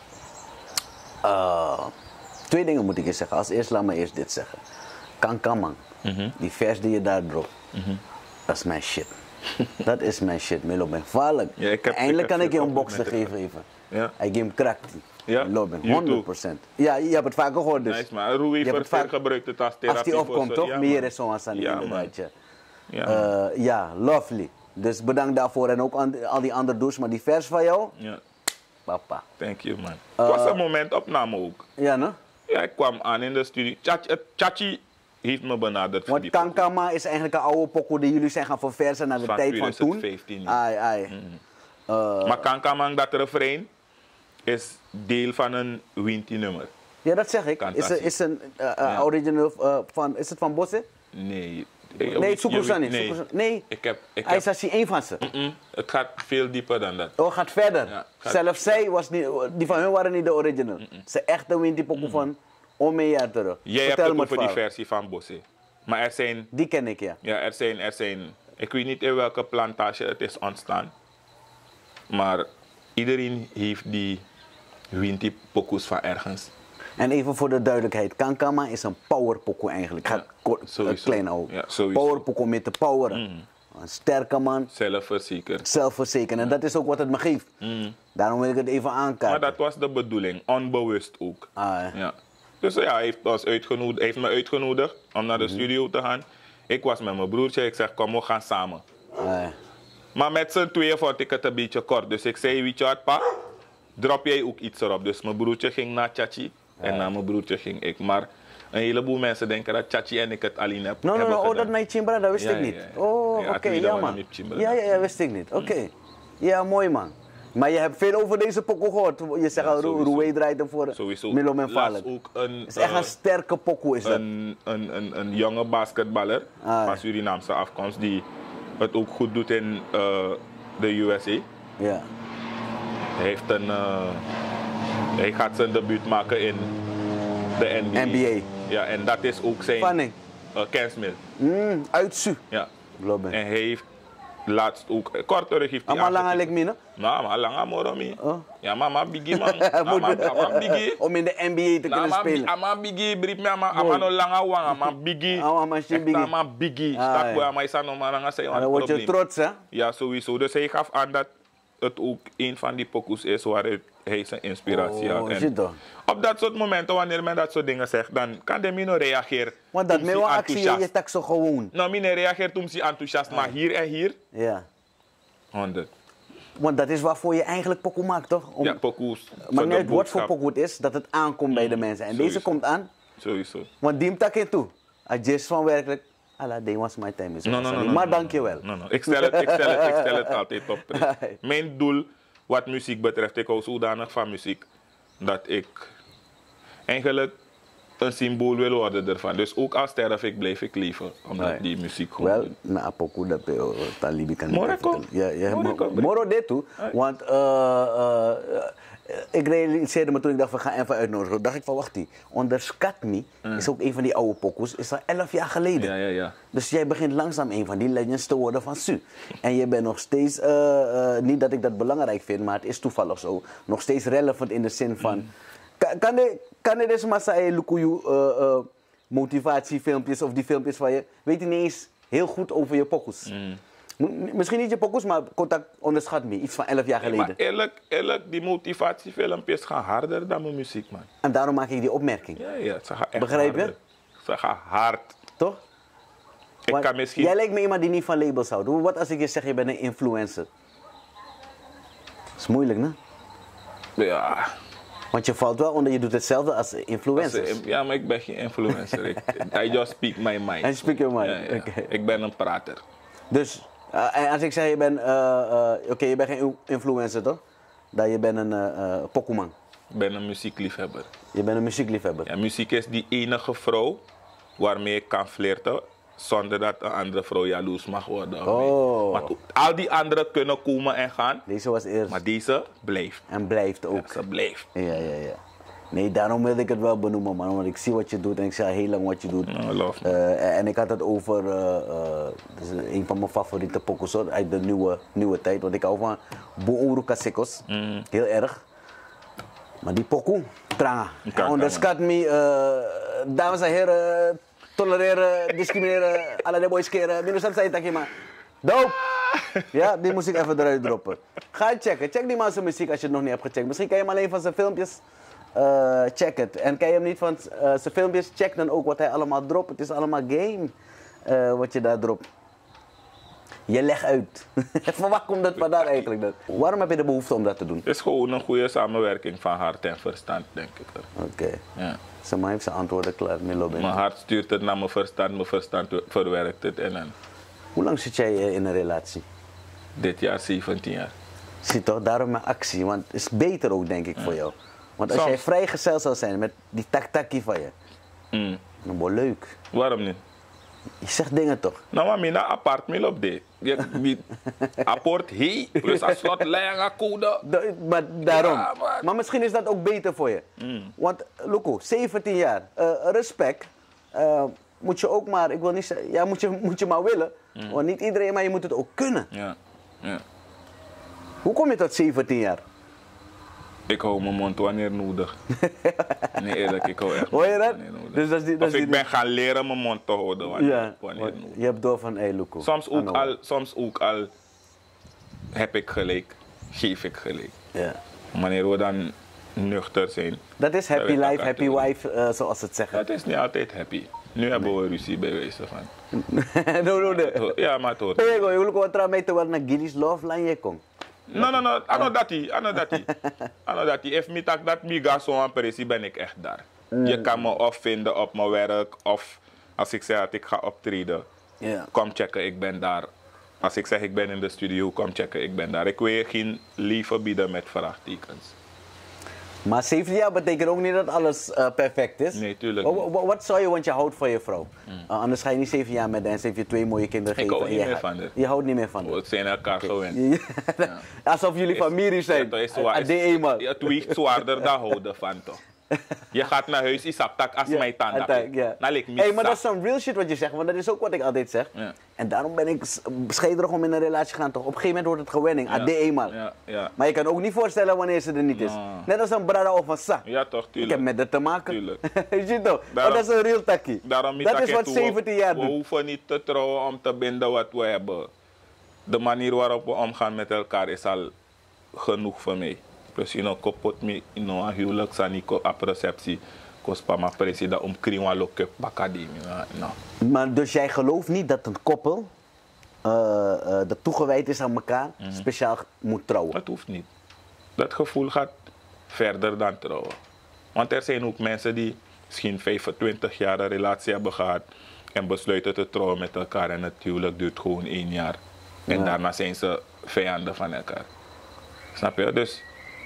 2 dingen moet ik je zeggen. Als eerst laat me eerst dit zeggen. Kankaman, die vers die je daar dropt, dat is mijn shit. Dat is mijn shit, Melo ben gevaarlijk. Ja, eindelijk kan ik je een box geven even. Ja. Hij game krakt. Ja, Loben, 100%. Ja, je hebt het vaker gehoord dus. Nice, maar Rui gebruikt het als therapie. Als die opkomt toch? Meer is zo'n aan inderdaad. Ja, lovely. Dus bedankt daarvoor en ook al die andere douches, maar die vers van jou? Ja. Papa. Thank you, man. Het was een momentopname ook. Ja, no? Ja, ik kwam aan in de studio. Chachi heeft me benaderd. Want Kankama is eigenlijk een oude pokoe die jullie zijn gaan verversen naar de tijd van toen. 2015. Ai. Maar Kankama, dat refrein, is deel van een Winty-nummer. Ja, dat zeg ik. Is een original van, is het van Bosse? Nee. Nee, Soekersani. Nee. Hij is als één van ze. Het gaat veel dieper dan dat. Oh, het gaat verder. Ja, Zelfs zij was niet, die van hun waren niet de original. Ze echte Winty pokoe van Om een jaar terug. Jij hebt Vertel het me over die verhaal. versie van Bosse. Maar er zijn, Die ken ik, ja. ja, er zijn, ik weet niet in welke plantage het is ontstaan. Maar iedereen heeft die wint die pokoes van ergens. En even voor de duidelijkheid, Kankama is een powerpokoe eigenlijk. Ik ga Ja, kort, klein houden. Ja, sowieso. Powerpokoe met de poweren. Een sterke man, Zelfverzekerd. zelfverzekerd. En dat is ook wat het me geeft. Daarom wil ik het even aankaarten. Maar dat was de bedoeling, onbewust ook. Ah, Ja. Dus ja, hij heeft me uitgenodigd om naar de studio te gaan. Ik was met mijn broertje, ik zeg kom we gaan samen. Maar met z'n tweeën vond ik het een beetje kort. Dus ik zei, weet je wat pa, drop jij ook iets erop. Dus mijn broertje ging naar Chachi en naar mijn broertje ging ik. Maar een heleboel mensen denken dat Chachi en ik het alleen heb. No, hebben oh, gedaan. dat naar Chimbra, dat wist Ja, ik niet. ja, ja. Oh, Ja, oké, toen ja dat we man. niet Chimbra Ja, wist ik niet. Oké. Ja, mooi man. Maar je hebt veel over deze pokoe gehoord. Je zegt al, sowieso. Roué draait hem voor Sowieso. Milo en Laatst Vallen. ook een, Het is echt een sterke pokoe is dat. een jonge basketballer ja. van Surinaamse afkomst die het ook goed doet in de USA. Ja. Hij gaat zijn debuut maken in de NBA. NBA. Ja, en dat is ook zijn Fanning. Ken Smith. Uit Su. Ja. Geloof ik. En hij heeft laatst ook, kort terug heeft hij Allemaal lang aangegeven- lijkt me, Nou, maar lang moromi. Oh. Ja, maar biggie man. Maar biggie. Om in de NBA te kunnen spelen. Ama biggie, brief me ama no langa wang, ama biggie. Ama shit biggie. Ama biggie. Ah, Stak ja. maar isa no maranga say En dan word je trots, hè? Ja, sowieso. Dus hij gaf aan dat het ook een van die pokoes is waar hij zijn inspiratie had. En shit toch. op dat soort momenten, wanneer men dat soort dingen zegt, dan kan de mino reageren. Want dat Toen met ze wel actie, je tak zo gewoon. Nou, mine reageert toen ze enthousiast, maar hier en hier, Ja. 100. Want dat is waarvoor je eigenlijk pokoe maakt, toch? Om, Ja, pokoes. maar de net wat voor boodschap. pokoe het is, dat het aankomt bij de mensen. En deze sowieso. komt aan, Sowieso. want die tak in toe. Adjust van werkelijk. Allah, day was my time. Maar dankjewel. No. Ik stel het altijd op prijs. Mijn doel, wat muziek betreft, ik hou zodanig van muziek, dat ik eigenlijk een symbool wil worden ervan. Dus ook als sterf ik, blijf ik leven. Omdat die muziek gewoon... Wel, na apoku dat pe talibi kan Moro niet kom. vertellen. Ja, Moro kom. moro dit toe. Want ik realiseerde me toen ik dacht, we gaan even uitnodigen. Dacht ik van, wacht die. Onderschat Me is ook een van die oude pokoes. Is al 11 jaar geleden. Ja. Dus jij begint langzaam een van die legends te worden van Su. En je bent nog steeds, niet dat ik dat belangrijk vind, maar het is toevallig zo. Nog steeds relevant in de zin van... Kan je dus maar zeggen, Lukuyu, motivatiefilmpjes of die filmpjes van je... Weet je niet eens heel goed over je pokoes. Misschien niet je pokoes, maar contact Onderschat Me. Iets van 11 jaar geleden. Maar eerlijk, die motivatiefilmpjes gaan harder dan mijn muziek, man. En daarom maak ik die opmerking. Ja, ze gaan echt Begrijp je? harder. Ze gaan hard. Toch? Ik Want kan misschien... Jij lijkt me iemand die niet van labels houdt. Wat als ik je zeg, je bent een influencer? Dat is moeilijk, ne? Ja, Want je valt wel onder, je doet hetzelfde als influencers. ja, maar ik ben geen influencer. I just speak my mind. En speak your mind. Ja. Oké. Ik ben een prater. Dus, en als ik zeg je bent, oké, je bent geen influencer toch? Dat je bent een pokoeman. Ik ben een muziekliefhebber. Je bent een muziekliefhebber. Ja, muziek is die enige vrouw waarmee ik kan flirten zonder dat een andere vrouw jaloers mag worden. Oh. Want al die anderen kunnen komen en gaan, Deze was eerst. maar deze blijft. En blijft ook. Ze blijft. Ja. Nee, daarom wil ik het wel benoemen, man. Want ik zie wat je doet en ik zie al heel lang wat je doet. Nou, love. En ik had het over, dat is een van mijn favoriete pokoes hoor, uit de nieuwe tijd. Want ik hou van Boeoeru Kasekos. Heel erg. Maar die pokoe, tranga. Onderschat me, dames en heren, tolereren, discrimineren, alle de boys keren. Minus zei het maar. Dope! Ja, die moest ik even eruit droppen. Ga het checken. Check die man zijn muziek als je het nog niet hebt gecheckt. Misschien ken je hem alleen van zijn filmpjes. Check het. En ken je hem niet van zijn filmpjes? Check dan ook wat hij allemaal dropt. Het is allemaal game wat je daar dropt. Je legt uit. Van waar komt dat vandaan eigenlijk? Dat? Waarom heb je de behoefte om dat te doen? Het is gewoon een goede samenwerking van hart en verstand, denk ik. Oké. Ja. Ze man heeft zijn antwoorden klaar. Mijn hart stuurt het naar mijn verstand verwerkt het. En dan Hoe lang zit jij in een relatie? dit jaar 17 jaar. Zie toch, daarom mijn actie. Want het is beter ook, denk ik, voor jou. Want als Soms. jij vrijgezel zou zijn met die tak-takkie van je, dan wordt leuk. Waarom niet? Je zegt dingen toch? Nou, maar mina apart mil op de. Je apport hi, plus als slot lenga code. Maar daarom. Ja, maar misschien is dat ook beter voor je. Want, Loco, 17 jaar. Respect. Moet je ook maar, ik wil niet zeggen, ja, moet je maar willen. Want niet iedereen, maar je moet het ook kunnen. Ja, ja. Hoe kom je tot 17 jaar? Ik hou mijn mond wanneer nodig. Nee, eerlijk, ik hou echt Hoor je dat? wanneer nodig. Dus dat is die, dat of is ik die, ben gaan leren mijn mond te houden wanneer nodig. Je hebt door van, hé Loco. Soms ook al heb ik gelijk, geef ik gelijk. Ja. Wanneer we dan nuchter zijn. Dat is happy weet ik life, happy natuurlijk. wife, zoals ze het zeggen. Het is niet altijd happy. Nu hebben we ruzie bij wijze van. no. Ja, maar het hoort. Pego, je wil ook wat mee te worden naar Gilly's Love Line je komt. No. Ano dati. If me tak dat mi ga zo'n pressie ben ik echt daar. Je kan me of vinden op mijn werk of als ik zeg dat ik ga optreden. Ja. Kom checken, ik ben daar. Als ik zeg ik ben in de studio, kom checken, ik ben daar. Ik wil je geen liefde bieden met vraagtekens. Maar 17 jaar betekent ook niet dat alles perfect is. Nee, tuurlijk niet. Wat zou je, want je houdt van je vrouw. Anders ga je niet 7 jaar met haar en ze heeft je 2 mooie kinderen Ik gegeven. hou en niet je meer van haar. Je houdt niet meer van haar. We zijn elkaar gewend. Alsof jullie familie zijn. Ja, toch, is eenmaal. het weegt zwaarder dan houden van toch. Je gaat naar huis, is tak als mijn tanden. Nou, Maar dat is zo'n real shit wat je zegt, want dat is ook wat ik altijd zeg. Ja. En daarom ben ik bescheiderig om in een relatie te gaan toch. Op een gegeven moment wordt het gewenning, ade eenmaal. Ja. Maar je kan ook niet voorstellen wanneer ze er niet is. Net als een brada of een sa. Ja, toch, tuurlijk. Ik heb met dat te maken. Tuurlijk. Je ziet toch? Maar dat is een real takkie. Dat is wat 17 jaar We doet. hoeven niet te trouwen om te binden wat we hebben. De manier waarop we omgaan met elkaar is al genoeg voor mij. Dus kopot me in een huwelijk zijn op receptie. Kospa maar precies dat om kriwa loke bakademi. Maar dus jij gelooft niet dat een koppel dat toegewijd is aan elkaar, speciaal moet trouwen? Dat hoeft niet. Dat gevoel gaat verder dan trouwen. Want er zijn ook mensen die misschien 25 jaar een relatie hebben gehad en besluiten te trouwen met elkaar en het huwelijk duurt gewoon 1 jaar. En daarna zijn ze vijanden van elkaar. Snap je? Dus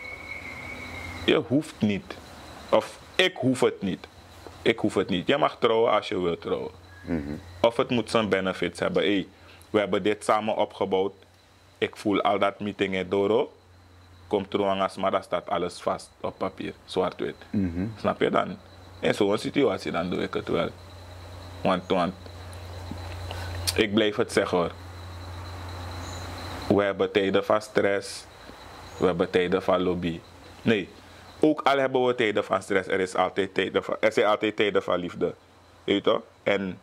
je hoeft niet. Of ik hoef het niet. Ik hoef het niet. Je mag trouwen als je wilt trouwen. Of het moet zijn benefits hebben. Hey, we hebben dit samen opgebouwd. Ik voel al dat meetingen door. Komt trouwen, maar dan staat alles vast op papier. Zwart-wit. Snap je dan? In zo'n situatie dan doe ik het wel. Want ik blijf het zeggen hoor. We hebben tijden van stress. We hebben tijden van lobby. Nee. Ook al hebben we tijden van stress, er zijn altijd tijden van liefde. Weet je toch? En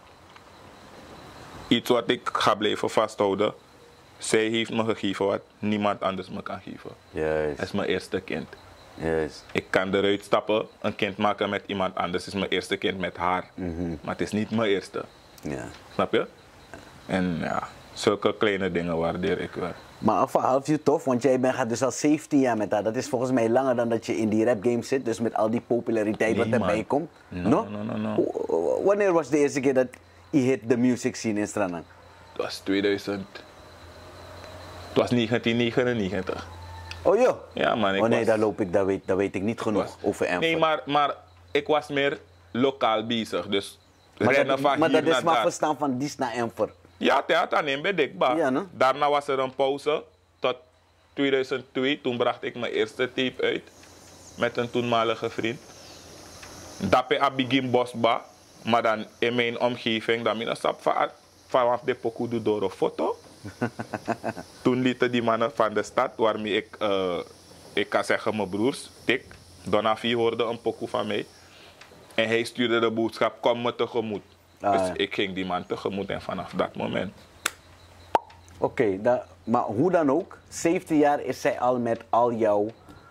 iets wat ik ga blijven vasthouden. Zij heeft me gegeven wat niemand anders me kan geven. Juist. Dat is mijn eerste kind. Juist. Ik kan eruit stappen, een kind maken met iemand anders. Het is mijn eerste kind met haar. Maar het is niet mijn eerste. Ja. Snap je? En ja, zulke kleine dingen waardeer ik wel. Maar half je tof, want jij gaat dus al 17 jaar met haar. Dat is volgens mij langer dan dat je in die rap game zit. Dus met al die populariteit wat erbij komt. No. Wanneer was de eerste keer dat je hit de music scene in Stranang? Het was 2000. Het was 1999. Oh joh? Ja man. Dat weet ik niet genoeg over Enver. Nee, maar ik was meer lokaal bezig. Dus rennen van maar hier dat is naar maar daar. verstaan van Dis naar Enver. Ja, theater neem bij Dikba. Ja, no? Daarna was er een pauze tot 2002. Toen bracht ik mijn eerste tape uit met een toenmalige vriend. Dape Abigim Bosba, maar dan in mijn omgeving, dan ben ik vanaf de pokoe door een foto. Toen lieten die mannen van de stad, waarmee ik kan zeggen mijn broers, Tik, Donavi hoorde een pokoe van mij. En hij stuurde de boodschap, kom me tegemoet. Dus ik ging die man tegemoet en vanaf dat moment. Oké, maar hoe dan ook, 17 jaar is zij al met al jouw,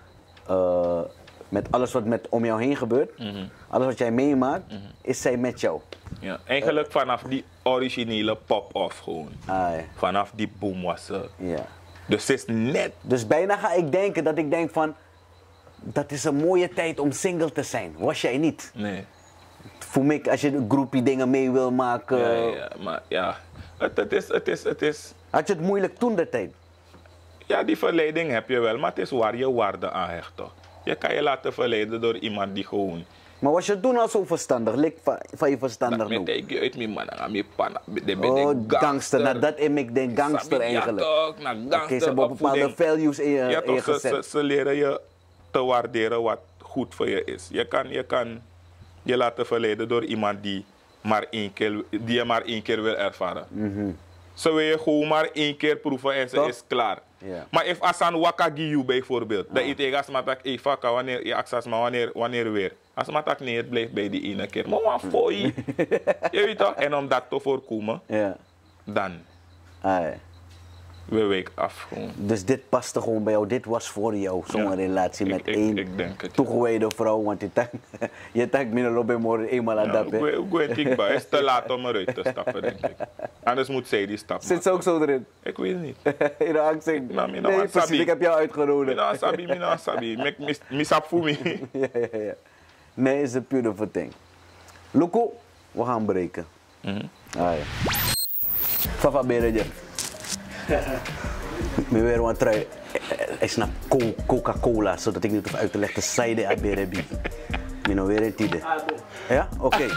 met alles wat om jou heen gebeurt, alles wat jij meemaakt, is zij met jou. Ja, eigenlijk vanaf die originele pop-off gewoon. Ja. Vanaf die boom was ze. Ja. Dus het is net. Dus bijna ga ik denken dat ik denk van, dat is een mooie tijd om single te zijn. Was jij niet? Nee. Voor mij, als je groepie dingen mee wil maken. Ja, maar ja, het is. Had je het moeilijk toen de tijd? Ja, die verleiding heb je wel, maar het is waar je waarde aan hecht toch. Je kan je laten verleiden door iemand die gewoon Maar was je toen al zo verstandig? Lik van je verstandig Met nu? ik uit mijn man, aan mijn pan. Oh, gangster. Nou, dat ik denk gangster eigenlijk. Oké, ze hebben bepaalde values ingezet. Ze leren je te waarderen wat goed voor je is. Je kan je laten verleiden door iemand die je maar één keer wil ervaren. Ze wil je gewoon maar één keer proeven en ze is klaar. Yeah. Maar if asan wakagiyu bijvoorbeeld, dat ik tegen matak vaka wanneer je access maar wanneer weer. Als matak nee, het blijft bij die ene keer. Maar wat voor je? Je weet toch? En om dat te voorkomen, dan wil ik af gewoon. Dus dit paste gewoon bij jou, dit was voor jou, zo'n relatie met één toegewijde vrouw, want je tankt me nog bij morgen eenmaal aan dat. Het is te laat om eruit te stappen, denk ik. Anders moet zij die stap maken. Zit ze ook zo erin? Ik weet het niet. In de angst. Nee, precies, ik heb jou uitgenodigd. Mina sabi. Misap voor me. Ja. Nee, is een beautiful thing. Luko, we gaan breken. Fafa Bereje. Ik weer wat trui. Ik snap Coca-Cola, zodat ik niet hoef uit te leggen. Zijde aan Berebi. Ik ben weer in tide. Ja? Oké.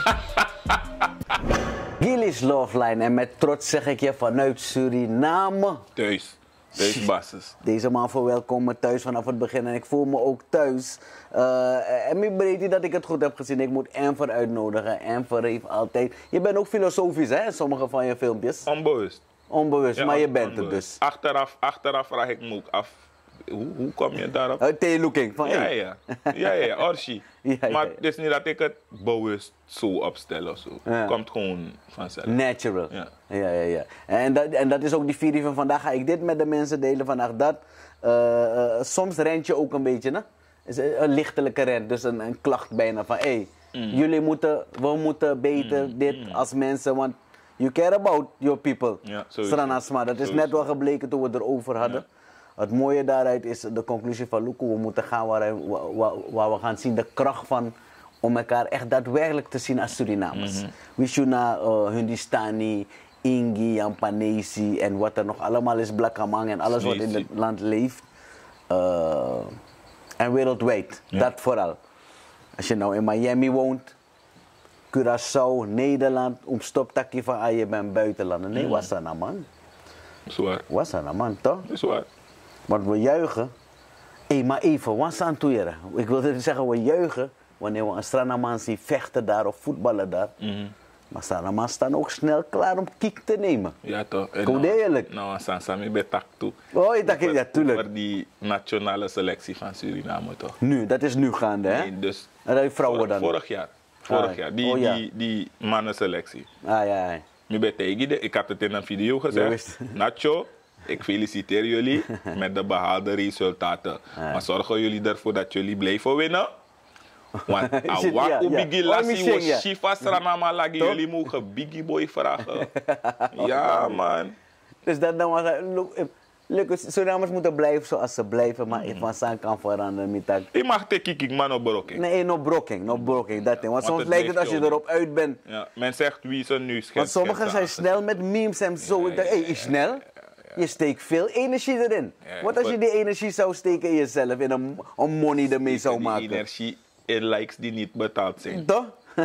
Gilly's Love Line. En met trots zeg ik je vanuit Suriname. Thuis basis. Deze man verwelkomen thuis vanaf het begin. En ik voel me ook thuis. En ik weet niet dat ik het goed heb gezien. Ik moet Enver uitnodigen. Enver heeft altijd... Je bent ook filosofisch, hè? In sommige van je filmpjes. Onbewust, ja, maar je bent het dus. Achteraf vraag ik me ook af, hoe kom je daarop? Theelooking van ja, Orsi. Maar het is niet dat ik het bewust zo opstel of zo. Het komt gewoon vanzelf. Natural. Ja. En dat is ook die viering van vandaag. Ga ik dit met de mensen delen, vandaag dat. Soms rent je ook een beetje, hè? Is een lichtelijke rent, dus een klacht bijna van, we moeten beter dit als mensen, want you care about your people. Ja, Sranasma, dat is net wel gebleken toen we het erover hadden. Ja. Het mooie daaruit is de conclusie van Luko. We moeten gaan waar we gaan zien de kracht van om elkaar echt daadwerkelijk te zien als Surinamers. Wishuna, Hundistani, Ingi, Jampanesi en wat er nog allemaal is, Blakamang en alles wat in het land leeft. En wereldwijd, dat vooral. Als je nou in Miami woont, Curaçao, Nederland, stoptakje van je bent buitenlander. Nee, was dat nou, man? Zwaar. Was dat nou, man, toch? Zwaar. Want we juichen. Maar even, wat is aan toe? Ik wilde zeggen, we juichen wanneer we een Stranaman zien vechten daar of voetballen daar. Maar Stranaman staan ook snel klaar om kick te nemen. Ja, toch? Kom eerlijk. Nou, Sansami betak toe. Oh, ik dacht, ja, tuurlijk. Voor die nationale selectie van Suriname, toch? Nu, dat is nu gaande, hè? Nee, dus. En dat vrouwen dan? Vorig jaar. Die mannenselectie. Ja. Ik had het in een video gezegd. Nacho, ik feliciteer jullie met de behaalde resultaten. Maar zorgen jullie ervoor dat jullie blijven winnen? Want awa ubigi lasi wo shifa Sranama lagi, jullie mogen Biggie Boy vragen. Ja, man. Dus dat dan was Surinamers moeten blijven zoals ze blijven, maar van zijn kan veranderen. Je mag tekenen, maar no broking. Nee, no broking, dat ding. Want soms lijkt het als je erop uit bent. Ja, men zegt wie is er nu schet. Want sommigen zijn snel met memes en zo. Ik dacht, is snel? Je steekt veel energie erin. Wat als je die energie zou steken in jezelf, in een money ermee zou maken? Die energie in likes die niet betaald zijn. Toch?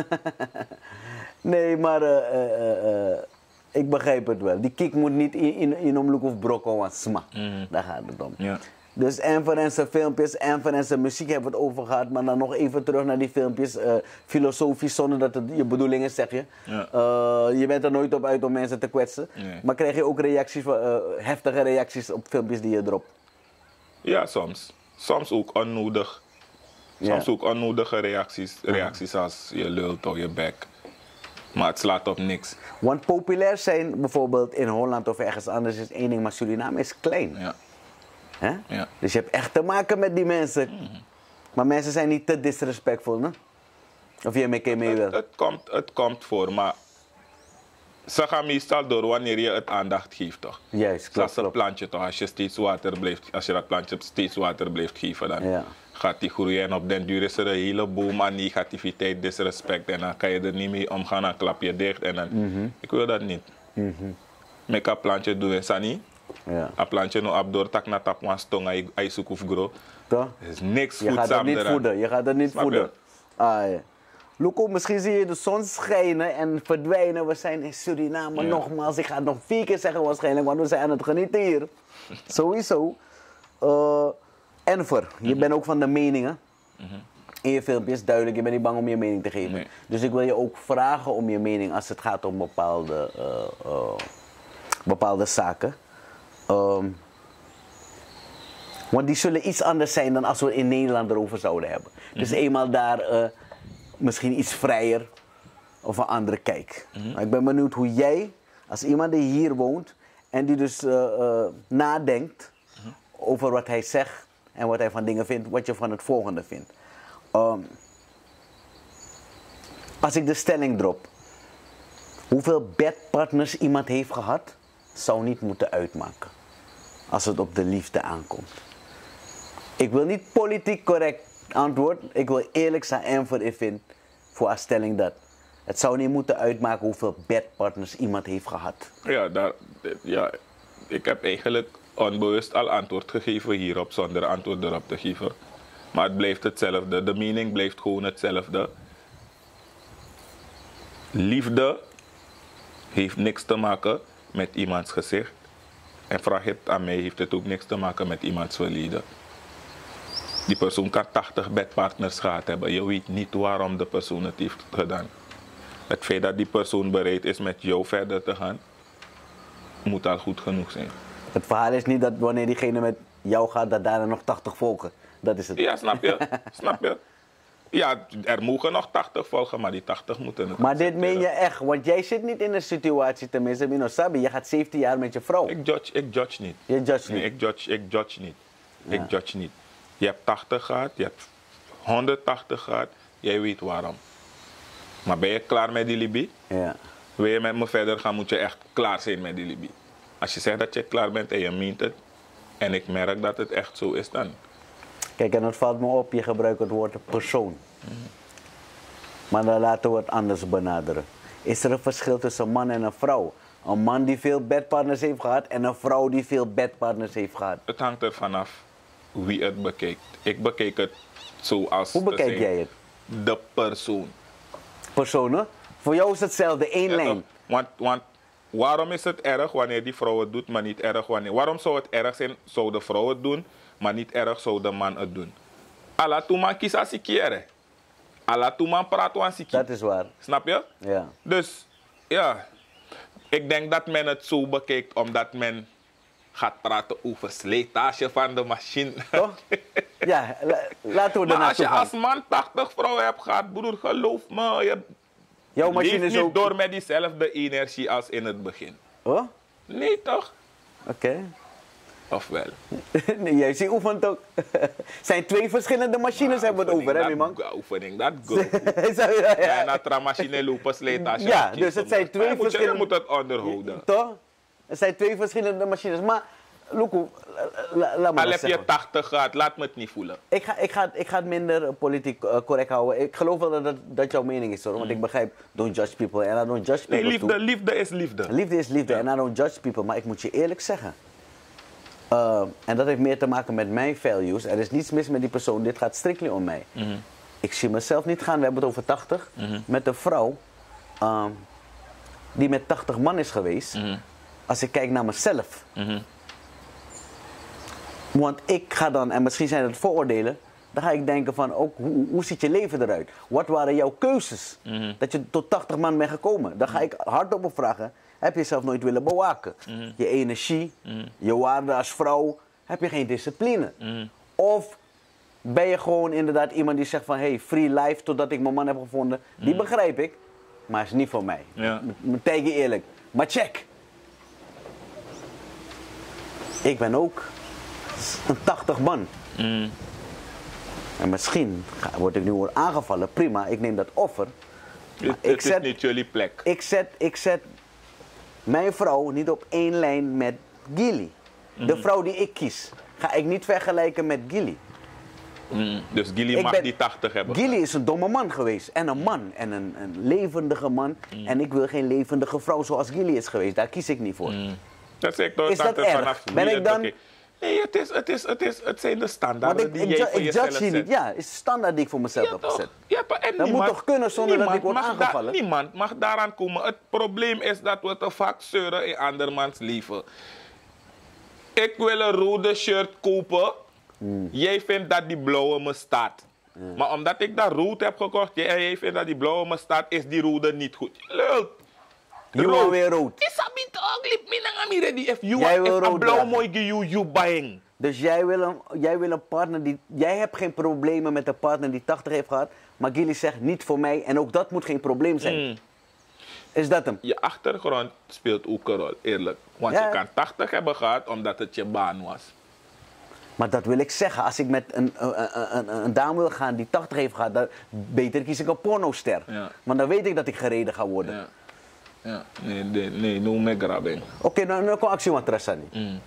Nee, maar ik begrijp het wel. Die kick moet niet in omloop of brokko want sma. Daar gaat het om. Ja. Dus Enver en zijn filmpjes, Enver en zijn muziek hebben we het over gehad. Maar dan nog even terug naar die filmpjes. Filosofisch, zonder dat het je bedoeling is, zeg je. Ja. Je bent er nooit op uit om mensen te kwetsen. Nee. Maar krijg je ook reacties, heftige reacties op filmpjes die je dropt? Ja, soms. Soms ook onnodig. Soms ook onnodige reacties. Reacties als je lult of je bek. Maar het slaat op niks. Want populair zijn, bijvoorbeeld in Holland of ergens anders, is één ding. Maar Suriname is klein. Ja. Ja. Dus je hebt echt te maken met die mensen. Maar mensen zijn niet te disrespectvol, ne? Of je mee wil? Het komt voor, maar ze gaan meestal door wanneer je het aandacht geeft, toch? Juist, klopt. Zoals een plantje, toch? Als je dat plantje steeds water blijft geven, dan gaat die groeien. En op den duur is er een hele boom aan negativiteit, disrespect. En dan kan je er niet mee omgaan, dan klap je dicht. En dan, ik wil dat niet. Met een plantje doen, Sani. Ja. Een plantje no abdoor tak na tap wan stong ay zoek of grow. Er is niks voedzaam eraan. Je gaat het niet voeden. Ah, ja. Loco, misschien zie je de zon schijnen en verdwijnen. We zijn in Suriname nogmaals. Ik ga het nog 4 keer zeggen waarschijnlijk, want we zijn aan het genieten hier. Sowieso. Enver, je bent ook van de meningen. In je filmpje is duidelijk, je bent niet bang om je mening te geven. Nee. Dus ik wil je ook vragen om je mening als het gaat om bepaalde zaken. Want die zullen iets anders zijn dan als we in Nederland erover zouden hebben. Dus eenmaal daar misschien iets vrijer of een andere kijk. Maar ik ben benieuwd hoe jij, als iemand die hier woont en die dus nadenkt over wat hij zegt en wat hij van dingen vindt, wat je van het volgende vindt. Als ik de stelling drop, hoeveel bedpartners iemand heeft gehad, zou niet moeten uitmaken. Als het op de liefde aankomt. Ik wil niet politiek correct antwoord. Ik wil eerlijk zijn en voor ik vind voor een stelling dat het zou niet moeten uitmaken hoeveel bedpartners iemand heeft gehad. Ja, ik heb eigenlijk onbewust al antwoord gegeven hierop zonder antwoord erop te geven. Maar het blijft hetzelfde. De mening blijft gewoon hetzelfde. Liefde heeft niks te maken met iemands gezicht. En vraag het aan mij, heeft het ook niks te maken met iemands verleden. Die persoon kan 80 bedpartners gehad hebben. Je weet niet waarom de persoon het heeft gedaan. Het feit dat die persoon bereid is met jou verder te gaan, moet al goed genoeg zijn. Het verhaal is niet dat wanneer diegene met jou gaat, dat daarna nog 80 volgen. Dat is het. Ja, snap je? Snap je? Ja, er mogen nog 80 volgen, maar die 80 moeten het. Maar dit meen je echt, want jij zit niet in een situatie, tenminste, Mino Sabi, je gaat 17 jaar met je vrouw. Ik judge niet. Je judge Nee, niet? ik judge niet. Ja. Ik judge niet. Je hebt 80 gehad, je hebt 180 gehad, jij weet waarom. Maar ben je klaar met die Libie? Ja. Wil je met me verder gaan, moet je echt klaar zijn met die Libie. Als je zegt dat je klaar bent en je meent het, en ik merk dat het echt zo is dan. Kijk, en het valt me op, je gebruikt het woord persoon. Maar dan laten we het anders benaderen. Is er een verschil tussen een man en een vrouw? Een man die veel bedpartners heeft gehad en een vrouw die veel bedpartners heeft gehad. Het hangt er vanaf wie het bekijkt. Ik bekijk het zoals... Hoe bekijk jij het? De persoon. Personen? Voor jou is hetzelfde, één Ja, lijn. want waarom is het erg wanneer die vrouw het doet, maar niet erg wanneer... Waarom zou het erg zijn, zou de vrouw het doen, maar niet erg zou de man het doen? Alla toeman kies als ik Alla toeman praat als ik. Dat is waar. Snap je? Ja. Dus, ja. Ik denk dat men het zo bekijkt, omdat men gaat praten over slijtage van de machine. Toch? Ja, laten we Maar daarna als je toe gaan. als man 80 vrouwen hebt gehad, broer, geloof me, je Jouw machine leeft is niet ook... door met diezelfde energie als in het begin. Oh? Nee, toch? Oké. Of wel? Nee, jij ziet oefent ook. Zijn 2 verschillende machines hebben we het over, hè, die man? Oefening, dat go. Ja. En dat er machine lopen slijtage. Ja, dus het zijn 2 verschillende... Je moet het onderhouden. Toch? Het zijn 2 verschillende machines. Maar, Luko, laat me Al dat heb je zeggen. 80 gehad, laat me het niet voelen. Ik ga het minder politiek correct houden. Ik geloof wel dat jouw mening is, hoor. Want ik begrijp, don't judge people. En I don't judge people Nee, too. liefde is liefde. Liefde is liefde en I don't judge people. Maar ik moet je eerlijk zeggen. En dat heeft meer te maken met mijn values. Er is niets mis met die persoon. Dit gaat strictly om mij. Ik zie mezelf niet gaan, we hebben het over 80. Met een vrouw die met 80 man is geweest. Als ik kijk naar mezelf. Want ik ga dan, en misschien zijn het vooroordelen, dan ga ik denken van, ook, hoe ziet je leven eruit? Wat waren jouw keuzes? Dat je tot 80 man bent gekomen. Dan ga ik hardop op vragen, heb je jezelf nooit willen bewaken? Je energie, je waarde als vrouw, heb je geen discipline? Of ben je gewoon inderdaad iemand die zegt van, hey, free life totdat ik mijn man heb gevonden? Die begrijp ik, maar is niet voor mij. Ja. Tegen je eerlijk. Maar check. Ik ben ook een 80 man. En misschien word ik nu aangevallen. Prima, ik neem dat offer. Maar Het is niet jullie plek. Ik zet mijn vrouw niet op één lijn met Gilly. De vrouw die ik kies, ga ik niet vergelijken met Gilly. Dus Gilly mag die 80 hebben. Gilly is een domme man geweest. En een man. En een levendige man. En ik wil geen levendige vrouw zoals Gilly is geweest. Daar kies ik niet voor. Dat zeg ik toch, Is dat erg? vanaf Ben wie ik het dan... bekijkt. Nee, het zijn de Want standaarden die jij voor ik jezelf judge je zet. niet. Ja, het is de standaard die ik voor mezelf Ja, heb toch? gezet. Ja, en Dat moet toch kunnen zonder dat ik word aangevallen? Niemand mag daaraan komen. Het probleem is dat we te vaak zeuren in andermans leven. Ik wil een rode shirt kopen. Jij vindt dat die blauwe me staat. Maar omdat ik dat rood heb gekocht en jij vindt dat die blauwe me staat, is die rode niet goed. Lult. You wil weer rood. Is a bit ugly. Minanga ready. If you Jij wil if a rood blauw dragen. mooi you buying. Dus jij wil een partner die... Jij hebt geen problemen met een partner die 80 heeft gehad. Maar Gilly zegt niet voor mij. En ook dat moet geen probleem zijn. Is dat hem? Je achtergrond speelt ook een rol, eerlijk. Want Ja. je kan 80 hebben gehad omdat het je baan was. Maar dat wil ik zeggen. Als ik met een dame wil gaan die 80 heeft gehad, dan beter kies ik een pornoster. Ja. Want dan weet ik dat ik gereden ga worden. Ja. Ja. Nee, no me grabbing. Oké, dan kom actie met Trassani.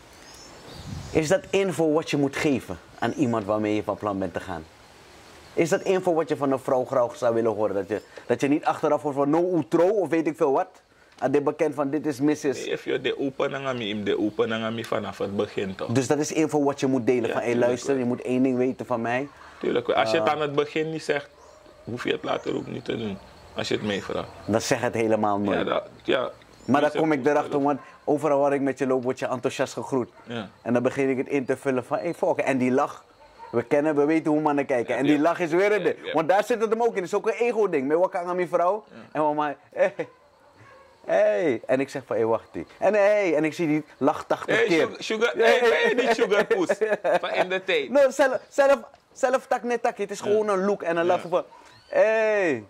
Is dat info wat je moet geven aan iemand waarmee je van plan bent te gaan? Is dat info wat je van een vrouw graag zou willen horen? Dat je niet achteraf hoort van no outro of weet ik veel wat? En dit bekend van dit is Mrs. If je de open aan me vanaf het begin toch? Dus dat is info wat je moet delen. Ja, Van hé tuurlijk luister, wel. je moet één ding weten van mij. Tuurlijk, als je het aan het begin niet zegt, hoef je het later ook niet te doen. Als je het meevraagt. Dan zeg het helemaal nooit. Maar dan kom ik erachter, want overal waar ik met je loop, word je enthousiast gegroet. Ja. En dan begin ik het in te vullen van, hé volk. En die lach, we weten hoe mannen kijken. En die lach is weer een ding. Want daar zit het hem ook in. Het is ook een ego-ding. Met wakker aan mijn vrouw. En mama, hey. En ik zeg van, hé wacht die. En en ik zie die lach 80 keer. Sugar, ben je die sugarpoes van in de tijd? No, zelf tak net tak. Het is gewoon een look en een lach van, hey.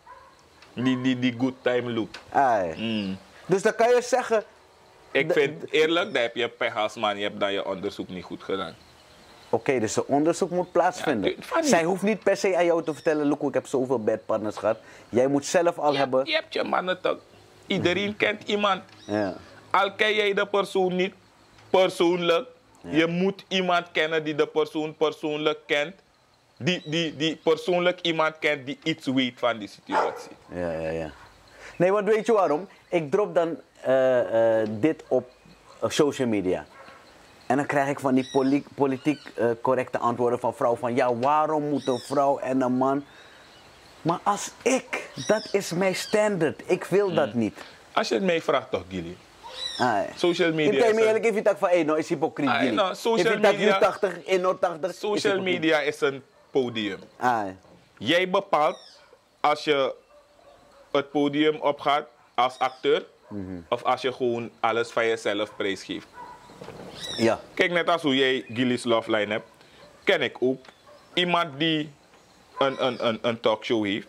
Die good time look. Dus dan kan je zeggen... Ik vind eerlijk, dat heb je pech als man, je hebt dan je onderzoek niet goed gedaan. Oké, dus de onderzoek moet plaatsvinden. Ja, Zij hoeft niet per se aan jou te vertellen, look, ik heb zoveel bedpartners gehad. Jij moet zelf al hebben... Je hebt je mannen toch. Iedereen kent iemand. Ja. Al ken jij de persoon niet persoonlijk, je moet iemand kennen die de persoon persoonlijk kent. Die persoonlijk iemand kent die iets weet van die situatie. Ja. Nee, want weet je waarom? Ik drop dan dit op social media. En dan krijg ik van die politiek correcte antwoorden van vrouwen van... Ja, waarom moet een vrouw en een man... Maar als dat is mijn standaard. Ik wil dat niet. Als je het mij vraagt toch, Gilly? Social Ik media kan me eerlijk even dat van, hé, nou is hypocriet, Gilly. no, social If dat media- 80, 80... Social media is een podium. Ah, Jij bepaalt als je het podium opgaat als acteur of als je gewoon alles van jezelf prijsgeeft. ja. Kijk, net als hoe jij Gilly's Love Line hebt, ken ik ook iemand die een talkshow heeft,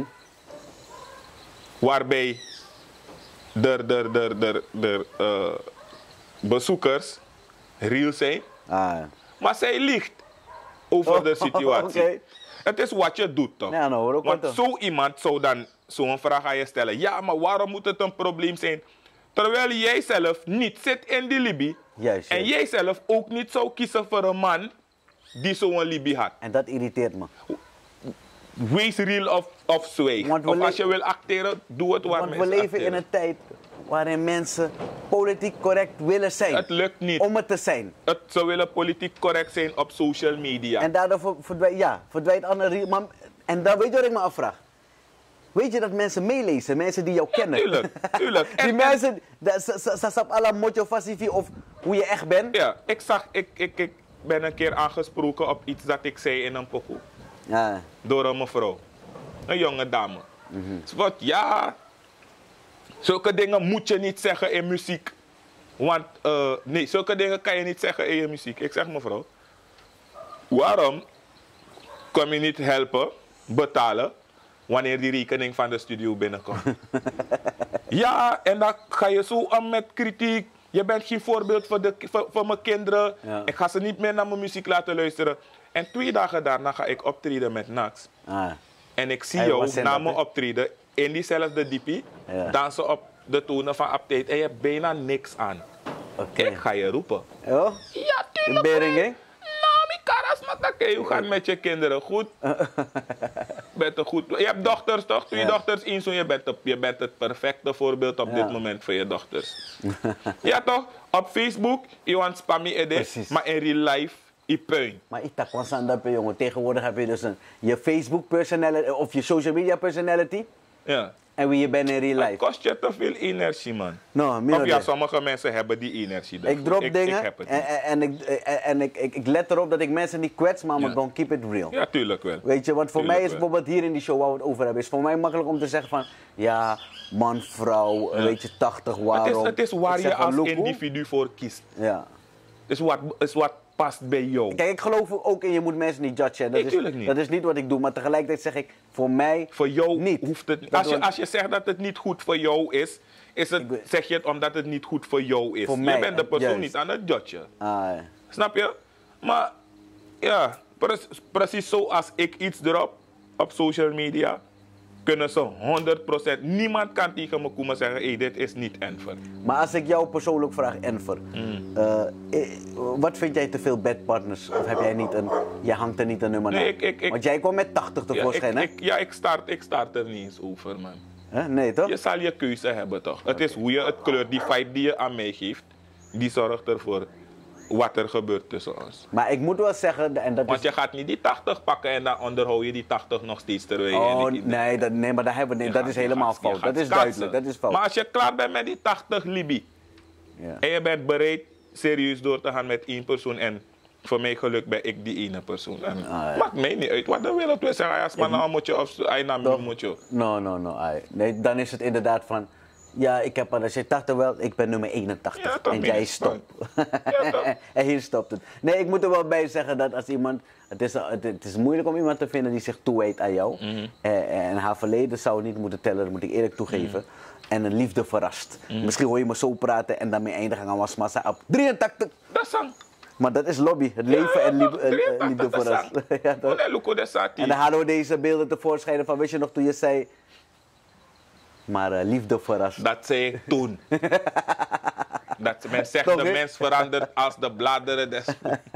waarbij de bezoekers real zijn, maar zij liegt over de situatie. Oké. Het is wat je doet toch? Ja, nou, hoor ook Want wat zo iemand zou dan zo'n vraag aan je stellen. Ja, maar waarom moet het een probleem zijn? Terwijl jij zelf niet zit in die Libi. Juist, En juist. jij zelf ook niet zou kiezen voor een man die zo'n Libi had. En dat irriteert me. Wees real of zwijg. Want we Of als le- je wil acteren, doe het waar Want we mensen leven in acteren. een tijd waarin mensen politiek correct willen zijn. Het lukt niet. Om het te zijn. Ze willen politiek correct zijn op social media. En daardoor verdwijnt andere... Maar, en dan weet je wat ik me afvraag? Weet je dat mensen meelezen? Mensen die jou kennen. Tuurlijk. Die mensen... Ze sap alla motivatie of hoe je echt bent. Ja, ik ben een keer aangesproken op iets dat ik zei in een pokoe. Ja. Door een mevrouw. Een jonge dame. Ze wordt, ja, zulke dingen moet je niet zeggen in muziek. Want, nee, zulke dingen kan je niet zeggen in je muziek. Ik zeg, mevrouw, waarom kom je niet helpen, betalen, wanneer die rekening van de studio binnenkomt? Ja, en dan ga je zo om met kritiek. Je bent geen voorbeeld voor mijn kinderen. Ja. Ik ga ze niet meer naar mijn muziek laten luisteren. En 2 dagen daarna ga ik optreden met Nax. En ik zie Hey, wat jou zijn na dat, mijn hè? optreden in diezelfde diepie Ja. dansen op de tonen van update. En je hebt bijna niks aan. Oké. Ik ga je roepen. Ja? Ja, In tuurlijk. Bering, hè? Nou, mijn karas matakke. Hoe gaat het met je kinderen? Goed? Bent er goed? Je hebt dochters toch? 2 Ja. dochters, 1 zoon. Je bent het perfecte voorbeeld op Ja. dit moment voor je dochters. Ja toch? Op Facebook, je want spammy edit, maar in real life, je puin. Maar ik dacht van Sandape, jongen. Tegenwoordig heb je dus je Facebook personality of je social media personality. Ja. En wie je bent in real life. Het kost je te veel energie, man. No, of ja, sommige mensen hebben die energie. Ik drop dingen ik heb het en ik let erop dat ik mensen niet kwets, maar ik gewoon keep it real. Ja, tuurlijk wel. Weet je, want voor mij is bijvoorbeeld hier in die show waar we het over hebben, is voor mij makkelijk om te zeggen van, ja, man, vrouw, weet je, 80, waarom? Het is waar je als individu voor kiest. Ja. Het is wat past bij jou. Kijk, ik geloof ook in, je moet mensen niet judgen. Dat is niet wat ik doe, maar tegelijkertijd zeg ik, voor mij voor jou niet. Hoeft het, als je zegt dat het niet goed voor jou is, zeg je het omdat het niet goed voor jou is. Voor je mij, bent de persoon niet aan het judgen. Ja. Snap je? Maar ja, precies zoals ik iets drop op social media, kunnen ze 100%, niemand kan tegen me komen zeggen, hey, dit is niet Enver. Maar als ik jou persoonlijk vraag, Enver, wat vind jij te veel bedpartners? Of heb jij niet je hangt er niet een nummer naar? Want jij kwam met 80 tevoorschijn, hè? Ik start er niet eens over, man. Nee, toch? Je zal je keuze hebben, toch? Het is hoe je het kleur, die vibe die je aan mij geeft, die zorgt ervoor wat er gebeurt tussen ons. Maar ik moet wel zeggen... Want je gaat niet die 80 pakken en dan onderhoud je die 80 nog steeds terwijl nee, maar dat is helemaal fout. Dat is duidelijk, dat is fout. Maar als je klaar bent met die 80 Libi, en je bent bereid serieus door te gaan met één persoon en voor mij geluk ben ik die ene persoon. Maakt mij niet uit wat de wereld wil zeggen. Als man nou moet je of hij nam moet je. Nee, dan is het inderdaad van... Ja, ik heb als je 80 wel, ik ben nummer 81 en jij stopt. En hier stopt het. Nee, ik moet er wel bij zeggen dat als iemand... Het is moeilijk om iemand te vinden die zich toewijdt aan jou. En haar verleden zou niet moeten tellen, dat moet ik eerlijk toegeven. En een liefde verrast. Misschien hoor je me zo praten en daarmee eindigen aan was massa op 83. Dat is aan. Maar dat is lobby, het leven en liefde verrast. Ja, en dan halen we deze beelden tevoorschijn van, weet je nog toen je zei... Maar liefde verrast. Dat zei ik toen. Men zegt de mens verandert als de bladeren des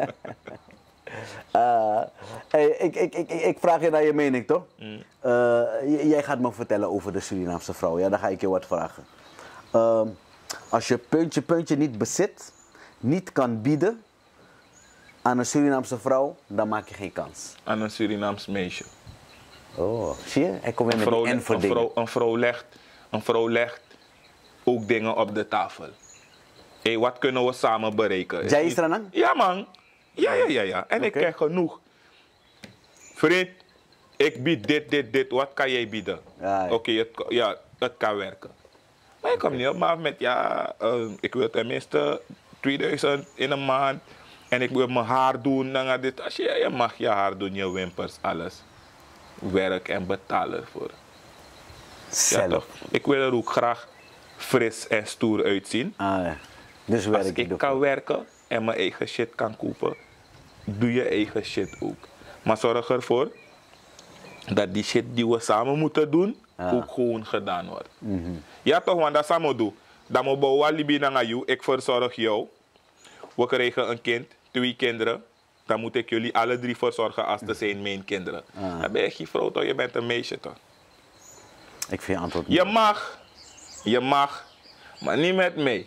ik vraag je naar je mening, toch? Jij gaat me vertellen over de Surinaamse vrouw. Ja, dan ga ik je wat vragen. Als je puntje niet bezit, niet kan bieden aan een Surinaamse vrouw, dan maak je geen kans. Aan een Surinaams meisje. Oh, zie je? Hij komt weer met die N-verding. Een vrouw legt ook dingen op de tafel. Hey, wat kunnen we samen bereiken? Jij is er aan? Ja, man. Ja. En ik krijg genoeg. Vriend, ik bied dit. Wat kan jij bieden? Oké, het kan werken. Maar ik kom niet op maar met, ik wil tenminste 2000 in een maand. En ik wil mijn haar doen. Dan dit. Als je mag je haar doen, je wimpers, alles. Werk en betaal ervoor. Zelf. Ja, toch? Ik wil er ook graag fris en stoer uitzien. Dus als ik kan werken en mijn eigen shit kan kopen, doe je eigen shit ook. Maar zorg ervoor dat die shit die we samen moeten doen, ook gewoon gedaan wordt. Ja toch, want dat samen doen. Dan moet we wel libi naar jou, ik verzorg jou. We krijgen een kind, 2 kinderen. Dan moet ik jullie alle 3 verzorgen als het zijn mijn kinderen. Dan ben je geen vrouw toch, je bent een meisje toch. Ik vind je antwoord niet. Je mag, maar niet met mij.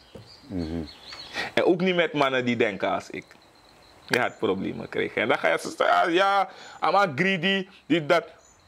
En ook niet met mannen die denken als ik. Je gaat problemen krijgen. En dan ga je zeggen, ja, I'm greedy, dit, dat.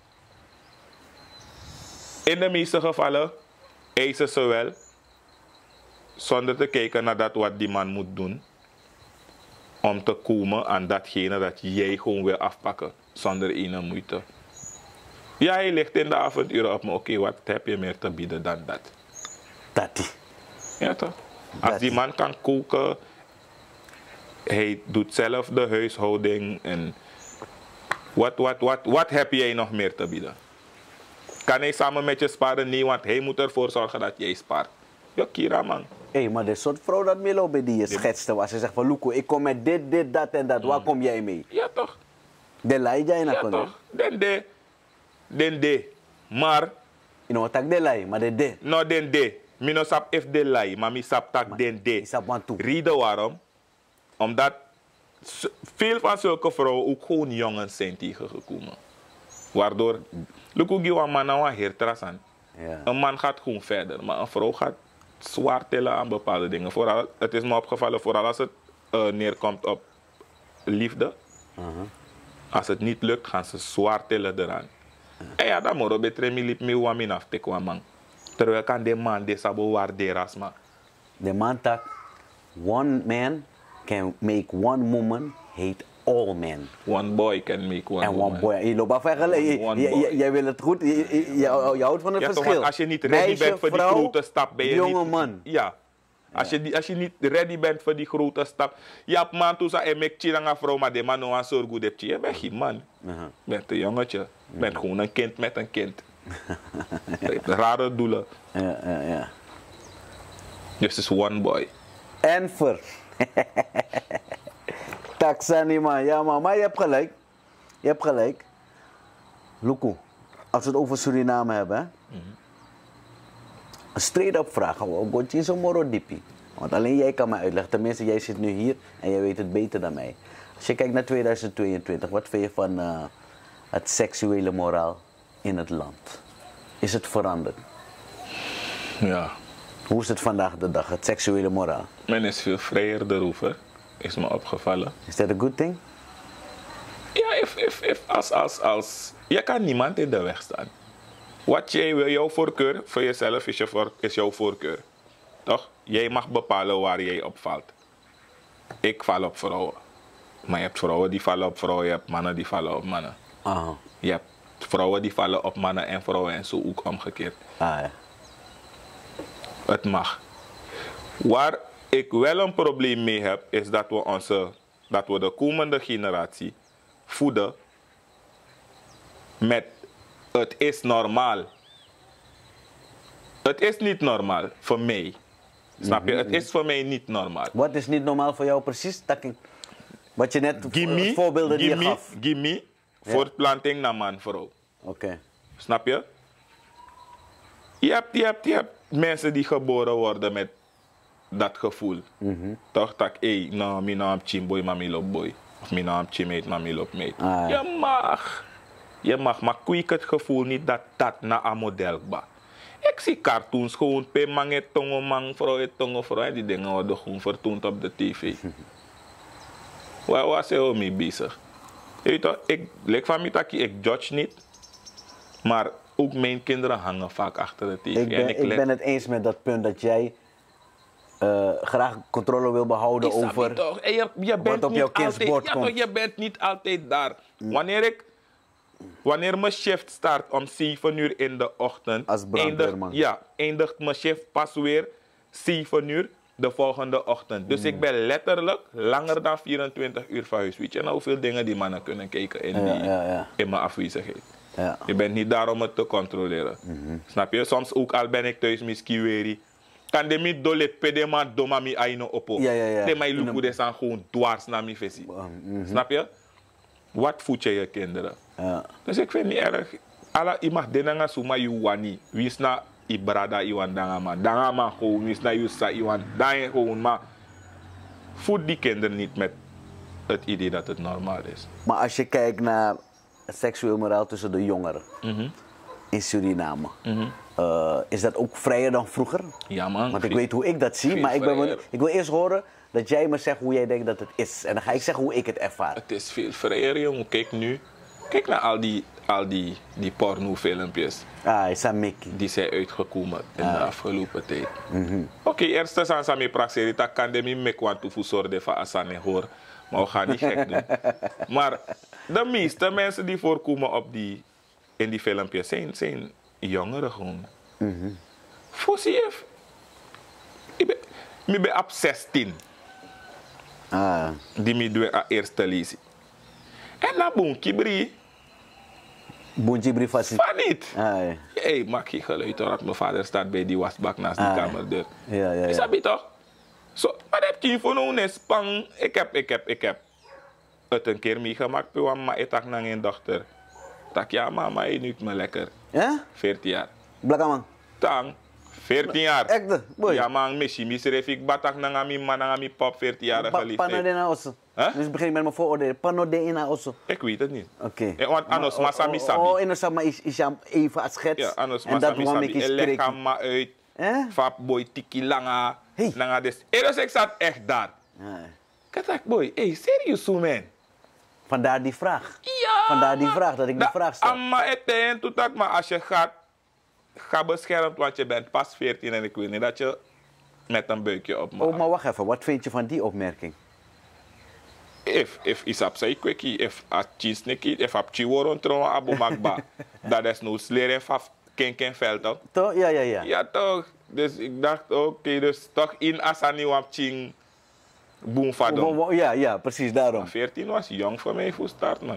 In de meeste gevallen eisen ze wel, zonder te kijken naar dat wat die man moet doen, om te komen aan datgene dat jij gewoon wil afpakken, zonder ene moeite. Ja, hij ligt in de avonduren op me. Oké, wat heb je meer te bieden dan dat? Dat. Ja toch? Als die man kan koken, hij doet zelf de huishouding en wat heb jij nog meer te bieden? Kan hij samen met je sparen? Nee, want hij moet ervoor zorgen dat jij spaart. Ja, Kira man. Hé, maar de soort vrouw dat Milo bij die je schetste was. Ze zegt van, Luko, ik kom met dit, dat en dat. Waar kom jij mee? Ja toch? De lei jij na kon. Ja toch? Den de. Maar... Je know tak de lei, maar de. No den de. Mi no sap if de lei, maar mi sap tak den de. Ik sap want toe. Reden waarom? Omdat veel van zulke vrouwen ook gewoon jongens zijn tegengekomen. Waardoor, Luko giwa man nou heer trasan. Een man gaat gewoon verder, maar een vrouw gaat zwaar tillen aan bepaalde dingen. Vooral, het is me opgevallen, vooral als het neerkomt op liefde. Als het niet lukt, gaan ze zwaar tillen eraan. En ja, dan moet je betreden, ik liep me wamin af te kwamen. Terwijl kan de man deze sabo waarderen, maar. De man tak, one man can make one woman hate all men. One boy can make one En woman. one boy. Je loopt af jij wil het goed, je houdt van het Ja, verschil. toch, als je niet ready Meisje, bent voor die vrouw, grote stap, ben je jonge niet... man. Ja. Als je niet ready bent voor die grote stap. Je hebt man toen zei, ik zie een vrouw, maar de man nog aan zorg goed hebt. Je bent geen man. Je bent een jongetje. Je bent gewoon een kind met een kind. Je hebt rare doelen. Ja. Dus het is one boy. Enfer. Taxani man, ja man, maar je hebt gelijk. Je hebt gelijk. Luku, als we het over Suriname hebben, hè? Een straight-up vraag, gewoon zo'n moro dippie. Want alleen jij kan mij uitleggen, tenminste jij zit nu hier en jij weet het beter dan mij. Als je kijkt naar 2022, wat vind je van het seksuele moraal in het land? Is het veranderd? Ja. Hoe is het vandaag de dag, het seksuele moraal? Men is veel vrijer erover, is me opgevallen. Is dat een good thing? Ja, als je kan niemand in de weg staan. Wat jij wil, jouw voorkeur voor jezelf is jouw voorkeur. Toch? Jij mag bepalen waar jij op valt. Ik val op vrouwen. Maar je hebt vrouwen die vallen op vrouwen, je hebt mannen die vallen op mannen. Je hebt vrouwen die vallen op mannen en vrouwen en zo ook omgekeerd. Ja. Het mag. Waar ik wel een probleem mee heb, is dat we de komende generatie voeden met het is normaal. Het is niet normaal voor mij. Snap je? Het is voor mij niet normaal. Wat is niet normaal voor jou precies? Wat je net voorbeelden die je gaf. Gimme, voortplanting naar man-vrouw. Oké. Snap je? Je hebt mensen die geboren worden met dat gevoel. Toch dat, nou, mijn naam Chimboy, maar mijn loop boy. Of mijn naam Chimeet, maar mijn loop meet. Je mag, maar kwijt het gevoel niet dat na een model ba. Ik zie cartoons gewoon pe mange tongo man, vrouw, die dingen worden gewoon vertoond op de tv. Waar was je mee bezig? Je weet toch, ik judge niet, maar ook mijn kinderen hangen vaak achter de tv. Ik ben het eens met dat punt dat jij graag controle wil behouden over toch? En je bent wat op jouw kindsbord komt. Toch, je bent niet altijd daar. Wanneer mijn shift start om 7 uur in de ochtend, als brandweerman. eindigt mijn shift pas weer 7 uur de volgende ochtend. Dus ik ben letterlijk langer dan 24 uur van huis. Weet je nou hoeveel dingen die mannen kunnen kijken in mijn afwezigheid? Ja. Je bent niet daar om het te controleren. Snap je? Soms ook al ben ik thuis misschien weer. Kan de niet dolet pedema domami aino opo. De mij lukken is aan gewoon dwars naar mijn visie. Snap je? Wat voed je je kinderen? Ja. Dus ik vind het niet erg. Alla iemand denanga suma you wani. Wie is na ibrada iwan dangama. Dangama gewoon. Wie is na yusa iwan. Dan gewoon. Maar voed die kinderen niet met het idee dat het normaal is. Maar als je kijkt naar het seksueel moraal tussen de jongeren in Suriname. Is dat ook vrijer dan vroeger? Ja man. Want ik weet hoe ik dat zie, maar ik wil eerst horen dat jij me zegt hoe jij denkt dat het is. En dan ga ik zeggen hoe ik het ervaar. Het is veel vrijer, jongen. Kijk nu. Kijk naar al die pornofilmpjes. Is een Mickey. Die zijn uitgekomen in de afgelopen tijd. Oké, eerst is aan Sami Praxeri, dat kan de me kwantu voor zorgen van Asane hoor. Maar we gaan niet gek doen. Maar de meeste mensen die voorkomen in die filmpjes zijn jongeren gewoon. Fossie ik ben op 16. Die me doen aan eerste lezen. En dan boem kibri. Boem kibri vast. Van niet. Hey, maak je geluid dat mijn vader staat bij die wasbak naast die kamerdeur. Is dat toch? Zo, wat heb je voor nou spang? Ik heb het een keer meegemaakt, maar ik dacht naar een dochter. Tak ja, mama, je nukt me lekker. Ja? 14 jaar. Blakaman. Tang. 14 jaar. Echt? Boy. Ja, man, misref ik batak naar mijn man, naar mijn pop 14-jarige liefde. Panodena also. Dus begin ik met mijn vooroordelen. Panodena also. Ik weet het niet. Oké. Want anders masami sabi. Inosama is even als schets. Ja, anders masami sabi. Leg hem maar uit. Fap boy tiki langa. Hey. Langa des. Dus ik zat echt daar. Ik dacht, boy, hey, serieus zo, man? Vandaar die vraag. Ja. Vandaar die vraag, dat ik die vraag stel. Maar het doet dat, maar als je gaat, ga beschermd, want je bent pas 14 en ik wil niet dat je met een buikje op maakt. Oh, maar wacht even, wat vind je van die opmerking? If isap say quickie, if a cheese nikki, if a chiworon trouwen abu makba, dat is nou sleren van ken veld. Toch? Ja, ja, ja. Ja toch, dus ik dacht oké, dus toch in asani wap ching boom vadom. Ja, ja, precies daarom. 14 was jong voor mij voor start, man.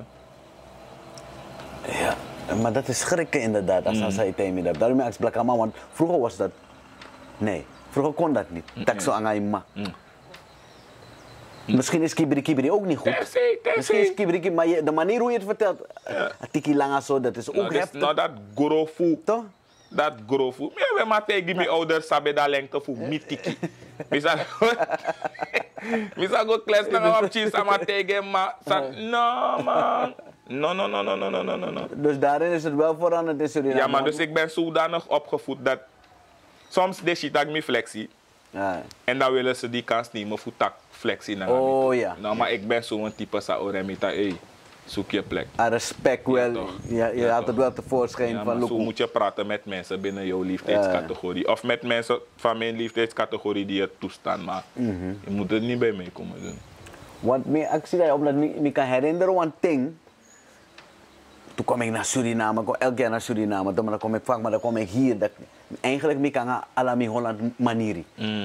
Ja, maar dat is schrikken inderdaad als hij tegen me dat. Daarom is Blakama, want vroeger was dat. Nee, vroeger kon dat niet. Tak zo aan ma. Misschien is kibiri ook niet goed. Misschien is kibiri, maar de manier hoe je het vertelt, tiki langa zo, dat is ook heftig. Nou, dat grofu. Toch? Dat grofu. Ja, we maar tegen mijn ouders sabe dat lengte voor mitiki. Bisa go kles na op cheese ama tegen maar no man. No. Dus daarin is het wel veranderd in Suriname. Ja, maar dus ik ben zodanig opgevoed dat soms de shit ik me flexie. Ja. En dan willen ze die kans nemen voor tak flexie. Oh ja. Nou, maar ik ben zo'n type sa oremita, hey, zoek je plek. Respect wel. Ja, je haalt het wel tevoorschijn Ja, van maar zo moet je praten met mensen binnen jouw leeftijdscategorie. Of met mensen van mijn leeftijdscategorie die het toestaan. Maar je moet er niet bij mij komen doen. Want ik zie dat omdat ik kan herinneren een ding. Toen kwam ik naar Suriname, ik kom elk jaar naar Suriname. Dan kom ik vaak, maar dan kom ik hier. Dat, eigenlijk ik kan alami Holland manieri.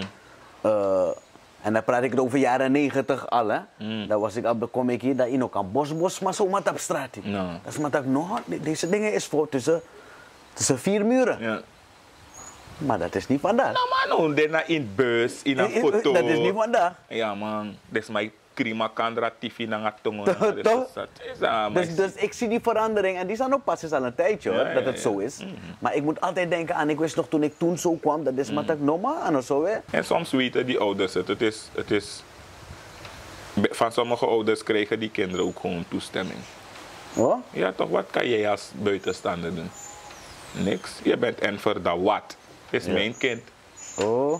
En dan praat ik het over jaren 90 al. Hè. Dan was ik, dan kom ik hier, dat in ook aan bos, maar zo mat op straat. No. Dat is maar dat deze dingen is voor tussen 4 muren. Ja. Maar dat is niet vandaag. Nou man, dit na in bus, in een foto. Dat is niet vandaag. Ja man, dit is mijn krima kandra TV na nga tongo. Dus ik zie die verandering en die zijn ook pas al een tijdje hoor, dat het zo is. Maar ik moet altijd denken aan, ik wist nog toen ik toen zo kwam, dat is maar dat normaal en zo hè. En soms weten die ouders het. Het is van sommige ouders krijgen die kinderen ook gewoon toestemming. Oh? Ja toch, wat kan jij als buitenstaander doen? Niks. Je bent en voor dat wat. Het is mijn kind. Oh.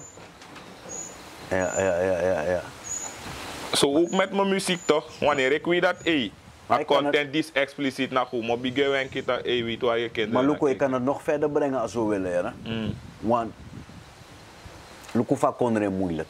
Ja. Zo ook met mijn muziek toch? Wanneer ik weet dat, maar content is expliciet naar hoe, maar bigger en kita, weet waar je kinderen. Maar Luko, ik kan het nog verder brengen als we willen, hè? Want Luko vaak kon er moeilijk.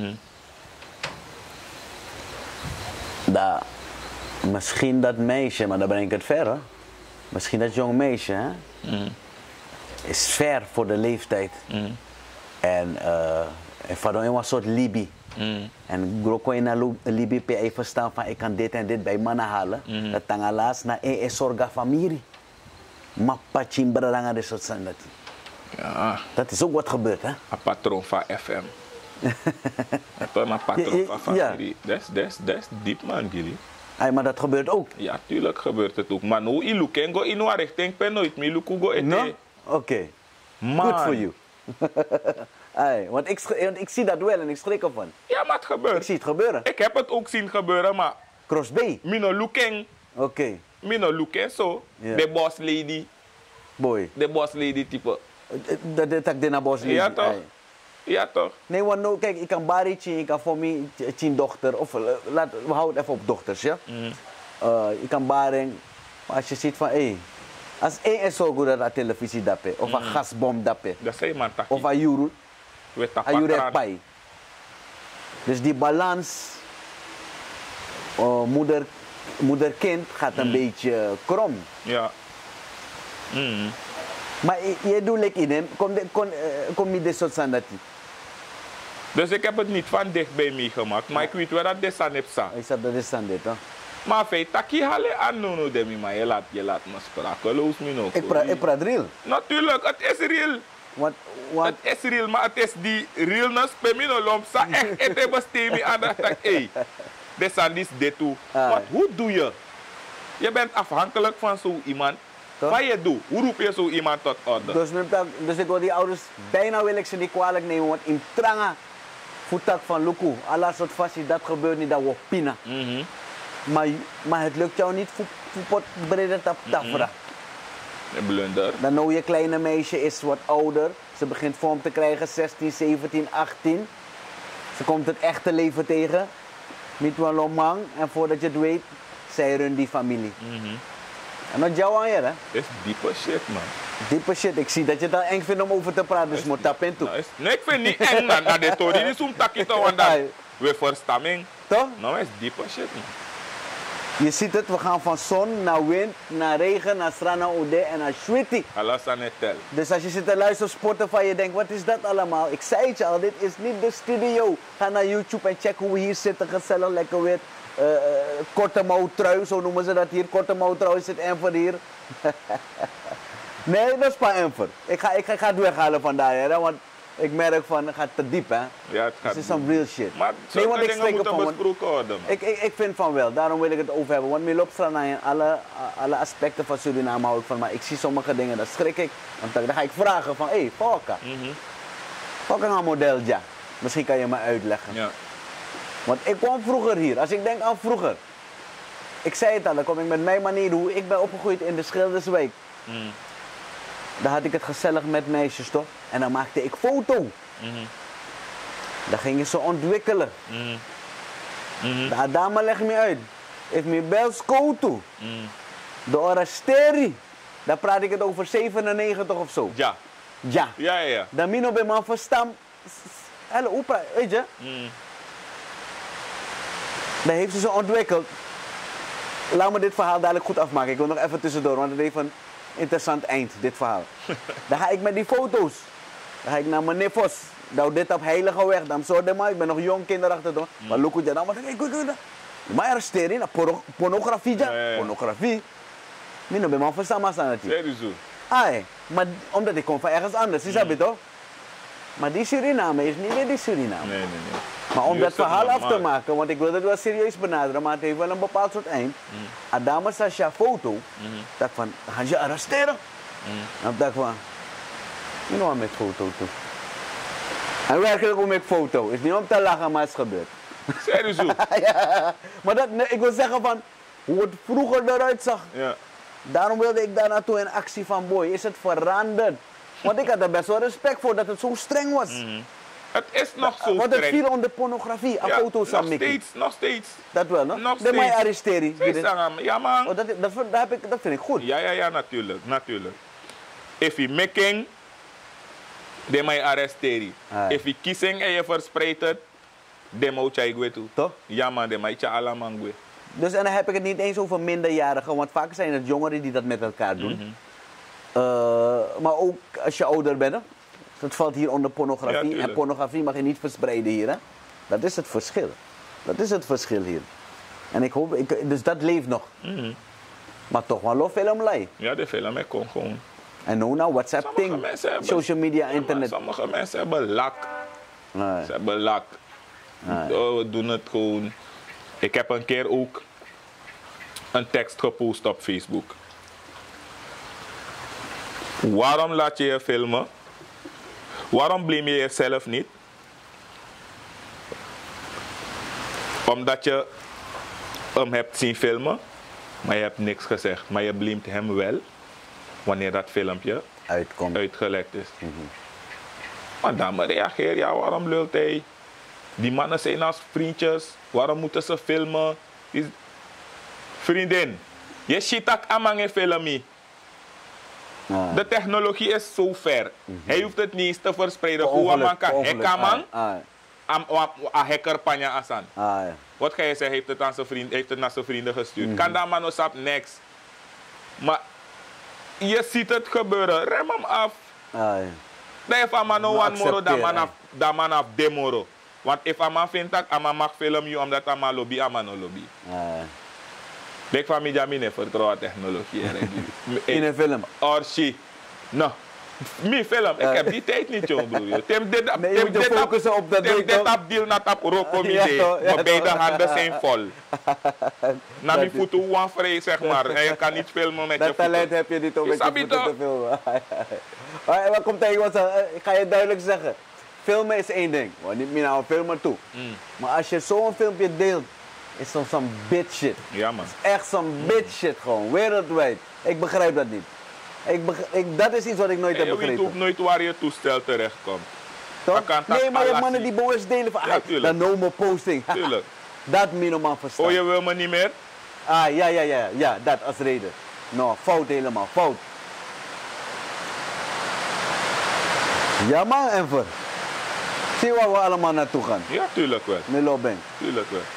Misschien dat meisje, maar dan breng ik het verder. Misschien dat jong meisje, hè? Is ver voor de leeftijd. En van een soort Libi. En Groko in Libi pe even staan van ik kan dit en dit bij mannen halen. Dat tangalaas na een sorga familie. Maar pachimbralanga de soort zijn dat. Ja. Dat is ook wat gebeurt, hè? Een patroon van FM. Dat is een patroon van familie. Dat is diep man, Gilly. Ay, maar dat gebeurt ook. Ja, tuurlijk gebeurt het ook. Maar nu ilu kengo in waar richting pen nooit meer luku go ete. No? Oké. Good for you. Ay, want ik zie dat wel en ik schrik ervan. Ja, maar het gebeurt. Ik zie het gebeuren. Ik heb het ook zien gebeuren, maar... Cross B? Mino looking. Oké. Mino looking zo. Yeah. De boss lady. Boy. De boss lady type. Dat ik de boss lady. Ja toch? Ay. Ja toch? Nee, want no, kijk, ik kan Barry, ik kan voor mij een dochter. Of we houden het even op dochters, ja? Ik kan Barry, maar als je ziet van, hé, als één is zo goed dat televisie dappen, of een gasbom dappen, Dat zei man taki. of een juru, We een juru pai. Dus die balans, moeder-kind gaat een beetje krom. Ja. Maar je doet lekker in hem, kom je dit soort sandatie. Dus ik heb het niet van dichtbij meegemaakt, maar ik weet wel dat dit aan heb staan. Ik zat dat is aan dit, hè. Maar feit, taki hale aan no demi, maar je laat me sprakeloos me nog. Ik praat real. Natuurlijk, het is real. Want Het is real, maar het is die realness bij me no lomsa. Echt, het is bestemming aan dat ik, hey, dit dit toe. Want hoe doe je? Je bent afhankelijk van zo iemand. Toch? Wat je doet, hoe roep je zo iemand tot orde? Dus ik wil die ouders, bijna wil ik ze niet kwalijk nemen, want in tranga voetak van Luku, alla soort fasie, dat gebeurt niet, dat wordt pina. Maar het lukt jou niet voor pot breder tap tafra. Een blunder. Dan nou je kleine meisje is wat ouder, Ze begint vorm te krijgen, 16, 17, 18. Ze komt het echte leven tegen. Mitwa Lomang. En voordat je het weet, zij runt die familie. En dat jou aan je, hè? Dat is diepe shit, man. Diepe shit. Ik zie dat je het eng vindt om over te praten, dus moet tap in toe. Nee, ik vind niet eng, man. Dat de tori is om takito, want dat we verstamming. Toch? Nou, is diepe shit, man. Je ziet het, we gaan van zon naar wind, naar regen, naar strana ode en naar shwiti. Allah aan het tel. Dus als je zit te luisteren op Spotify en je denkt, wat is dat allemaal? Ik zei het je al, dit is niet de studio. Ga naar YouTube en check hoe we hier zitten, gezellig, lekker wit. Korte mouwtrui, zo noemen ze dat hier. Korte mouwtrui is het Enver hier. Nee, dat is pas Enver. Ik ga het weghalen vandaar, hè, want ik merk van, het gaat te diep, hè. Ja, het gaat Het is some real shit. Maar nee, want dingen moeten besproken worden, man. Ik vind van wel, daarom wil ik het over hebben. Want Milopstrana in alle aspecten van Suriname hou ik van. Maar ik zie sommige dingen, daar schrik ik. Want dan ga ik vragen van, hé, Polka. Polka een model, ja. Misschien kan je me uitleggen. Ja. Want ik kwam vroeger hier, als ik denk aan vroeger. Ik zei het al, dan kom ik met mijn manier hoe ik ben opgegroeid in de Schilderswijk. Dan had ik het gezellig met meisjes, toch? En dan maakte ik foto. Dan gingen ze ontwikkelen. De Adama legt me uit. If me bels koto. De Orasteri. Dan praat ik het over 97 of zo. Ja. Ja. Ja, ja, ja. Dan mino bij man verstaan. Hele opa, weet je? Dan heeft ze ze ontwikkeld. Laat me dit verhaal dadelijk goed afmaken. Ik wil nog even tussendoor, want het heeft een interessant eind, dit verhaal. Dan ga ik met die foto's. Dan ga ik naar meneer Vos. Nou, dit op heilige weg. Dan zo de man, ik ben nog jong, kinderachtig toch. Maar look hoe je dan, wat ik maar arresteren, pornografie, ja. Pornografie. Mino bij man verstaan maar staan het hier. Serieus. Maar omdat ik kom van ergens anders, is dat toch? Maar die Suriname is niet weer die Suriname. Nee. Maar om dat verhaal af te maken, want ik wil het wel serieus benaderen, maar het heeft wel een bepaald soort eind. Adama Sasha foto, dat van, gaan je arresteren? Dan dacht ik van, je know met foto toe. En werkelijk om ik foto, is niet om te lachen, maar het is gebeurd. Serieus? Ja, maar dat, nee, ik wil zeggen van, hoe het vroeger eruit zag. Ja. Daarom wilde ik daar naartoe in actie van, boy, is het veranderd? Want ik had er best wel respect voor dat het zo streng was. Het is nog zo Want het streng. viel onder pornografie, aan foto's aan Mickey. Nog steeds. Dat wel, no? Nog De mij steeds. arresteren. Ja, man. Oh, dat vind ik goed. Ja, natuurlijk. If je making, de mij arresteren. If je kissing en je verspreidt het, de moet je goed toe. Toch? Ja, man, de moet je allemaal goed. Dus en dan heb ik het niet eens over minderjarigen, want vaak zijn het jongeren die dat met elkaar doen. Maar ook als je ouder bent, dat valt hier onder pornografie. Ja, en pornografie mag je niet verspreiden hier. Hè? Dat is het verschil. Dat is het verschil hier. En ik hoop, dus dat leeft nog. Maar toch wel film lei. Ja, de film kon gewoon. En nou, WhatsApp ding, social media, internet. Sommige mensen hebben lak. Nee. Ze hebben lak. Oh, we doen het gewoon. Ik heb een keer ook een tekst gepost op Facebook. Waarom laat je je filmen? Waarom blame je jezelf niet? Omdat je hem hebt zien filmen, maar je hebt niks gezegd. Maar je blamet hem wel wanneer dat filmpje uitgelekt is. Maar dan reageer je, waarom lult hij? Die mannen zijn als vriendjes, waarom moeten ze filmen? Vriendin, je ziet dat amang in filmen. De technologie is zo ver. Hij hoeft het niet eens te verspreiden. Hoe man kan hacken, man. Een hacker panja asan. Wat ga je zeggen? Heeft het aan zijn vriend, heeft het naar zijn vrienden gestuurd? Kan dat man op niks? Maar je ziet het gebeuren. Rem hem af. Dat is van man one moro, dat man af demoro. Want if a man vindt dat, a man mag filmen omdat a man lobby, a man no lobby. Ik van mij niet vertrouwen technologie. In een film? Orsi. Nou, mijn film, ik heb die tijd niet, joh, broer. Nee, je moet je focussen op dat ding. Dit op deal naar op rocomide. Mijn beide handen zijn vol. Na mijn voeten waan vrij, zeg maar. En je kan niet filmen met je voeten. Dat talent heb je niet om met je voeten te filmen. Wat komt tegen? Ik ga je duidelijk zeggen. Filmen is één ding. Niet meer naar een filmer toe. Maar als je zo'n filmpje deelt, is soms some bitch shit. Ja, man. Echt some bitch shit gewoon, wereldwijd. Ik begrijp dat niet. Dat is iets wat ik nooit heb Je weet begrepen. ook nooit waar je toestel terechtkomt. Toch? kan Nee, maar je hebt alles mannen zien. die boos delen van, Ja, tuurlijk. dan no more posting. Tuurlijk. Dat minimaal verstaan. Oh, je wil me niet meer? Ja, dat als reden. Nou, fout helemaal, fout. Ja man, Enver. Zie waar we allemaal naartoe gaan. Ja, tuurlijk wel. Milo Ben. Tuurlijk wel.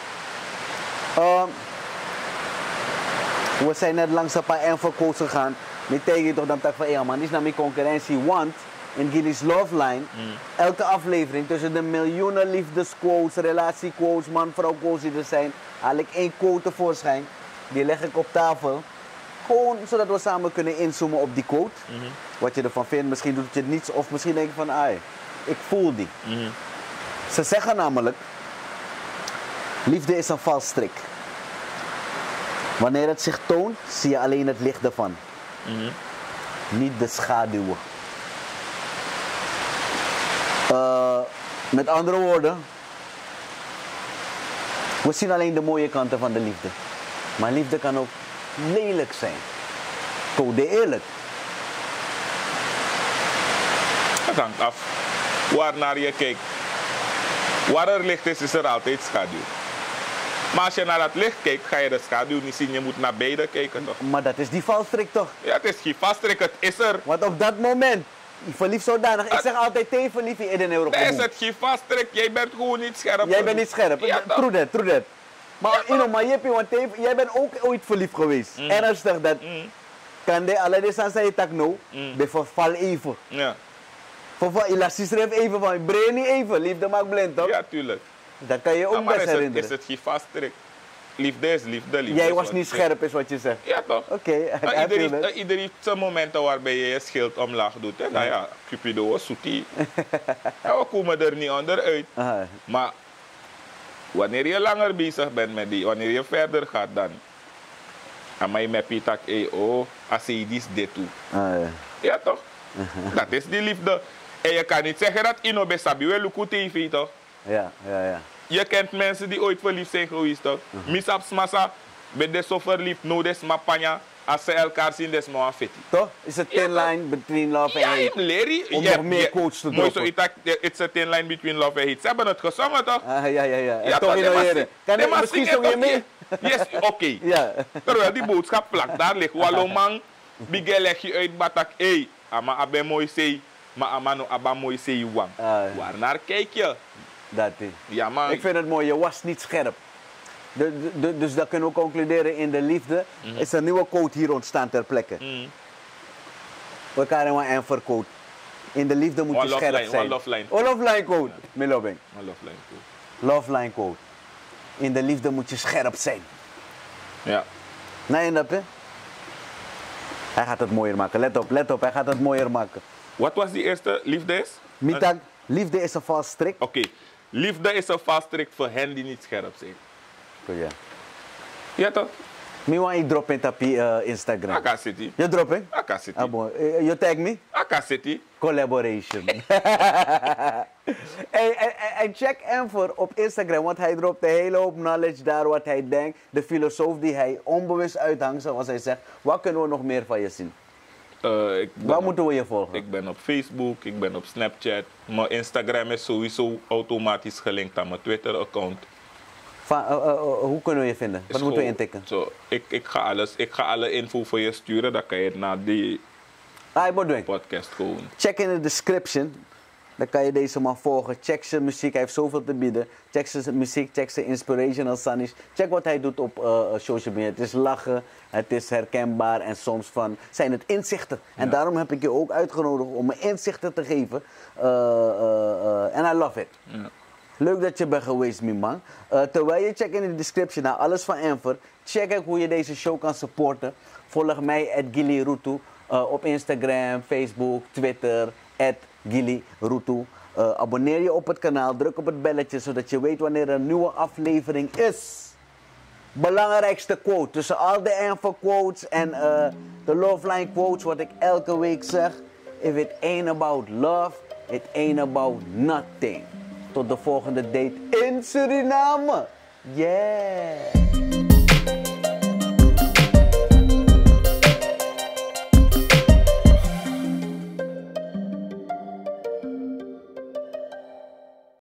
We zijn net langs een paar Enver-quotes gegaan. Ik tegen je toch dan tak van, ja man, dit is naar mijn concurrentie. Want in Gilly's Love Line, elke aflevering tussen de miljoenen liefdesquotes, relatiequotes, man-vrouw quotes die er zijn, haal ik 1 quote tevoorschijn. Die leg ik op tafel. Gewoon zodat we samen kunnen inzoomen op die quote. Wat je ervan vindt, misschien doet het je niets of misschien denk je van, ik voel die. Ze zeggen namelijk, liefde is een valstrik. Wanneer het zich toont, zie je alleen het licht ervan. Niet de schaduwen. Met andere woorden, we zien alleen de mooie kanten van de liefde. Maar liefde kan ook lelijk zijn. Code eerlijk. Het hangt af waarnaar je kijkt. Waar er licht is, is er altijd schaduw. Maar als je naar dat licht kijkt, ga je de schaduw niet zien. Je moet naar beide kijken, toch? Maar dat is die valstrik toch? Ja, het is geen vaststrik, het is er. Want op dat moment, verliefd zodanig. Ik zeg altijd tegen verliefd in 1 euro. Nee, is het geen vaststrik. Jij bent gewoon niet scherp. Jij bent niet scherp. Ja, toch? True that. Maar, maar Jippie, want jij bent ook ooit verliefd geweest. Ernstig dat. Kan de alle de san say tak no, de verval even. Ja. Verval elastisch even van, brain niet even. Liefde maakt blind, toch? Ja, tuurlijk. Dat kan je ook Ja, maar best herinneren. is het geen vaststrik? Liefde is liefde. Jij is was wat niet je scherp, is wat je zegt. zegt. Ja, toch? Oké, Maar ieder heeft zijn momenten waarbij je je schild omlaag doet. Hè? Nou ja, Cupido was zoetie. Ja, we komen er niet onderuit. Maar wanneer je langer bezig bent met die, wanneer je verder gaat dan. En mij met Pitak, als je dit toe. Ja, toch? Dat is die liefde. En je kan niet zeggen dat Ino Besabi wel Luku TV, toch? Ja. Je kent mensen die ooit verliefd zijn geweest, toch? Misap smasa, ben de zo verliefd, no des mapanya. Als ze elkaar zien, des maar fiti. Toch? Is het thin line between love Ja, and in hate? Leri. Om nog meer quotes te droppen. droppen. It's a thin line between love and hate. Ze hebben het gezongen, toch? Ja. Ja, En toch innoveren. Kan ik misschien zong je mee? Yes, oké. Ja. Terwijl die boodschap vlak daar ligt. Walomang, bigel leg je uit batak. Ama abe mooi sei, maar ama no aba mooi sei wang. Waarnaar kijk je? Dat is. Ja, man. Ik vind het mooi, je was niet scherp. Dus dat kunnen we concluderen in de liefde. Is een nieuwe quote hier ontstaan ter plekke. We kunnen een Enver quote. In de liefde moet je scherp zijn. One love line. One love line quote. Milobing. One love line quote. Love line quote. In de liefde moet je scherp zijn. Ja. Nee, dat hè? Hij gaat het mooier maken. Let op, hij gaat het mooier maken. Wat was die eerste? Liefde is? Mitak, liefde is een vals strik. Oké. Liefde is een vaststrik voor hen die niet scherp zijn. Ja. Ja, toch? Miwa, ik drop in tapie Instagram. Aka City. Je drop in? Aka City. Ah, bon. You tag me? Aka City. Collaboration. En check Enver op Instagram, want hij dropt een hele hoop knowledge daar, wat hij denkt. De filosoof die hij onbewust uithangt, zoals hij zegt. Wat kunnen we nog meer van je zien? Waar moeten we je volgen? Ik ben op Facebook, ik ben op Snapchat. Mijn Instagram is sowieso automatisch gelinkt aan mijn Twitter-account. Hoe kunnen we je vinden? Wat moeten we intikken? Ik ga alle info voor je sturen, dan kan je naar die podcast gewoon. Check in de description. Dan kan je deze man volgen. Check zijn muziek, hij heeft zoveel te bieden. Check zijn muziek, check zijn inspirational sunnies. Check wat hij doet op social media. Het is lachen, het is herkenbaar en soms zijn het inzichten. En daarom heb ik je ook uitgenodigd om me inzichten te geven. En I love it. Ja. Leuk dat je bent geweest, mijn man. Terwijl je checkt in de description naar alles van Enver, check ook hoe je deze show kan supporten. Volg mij @GillyRutu op Instagram, Facebook, Twitter, @GillyRutu. Abonneer je op het kanaal, druk op het belletje zodat je weet wanneer er een nieuwe aflevering is. Belangrijkste quote tussen al de Enver quotes en de Love Line quotes, wat ik elke week zeg. If it ain't about love, it ain't about nothing. Tot de volgende date in Suriname. Yeah!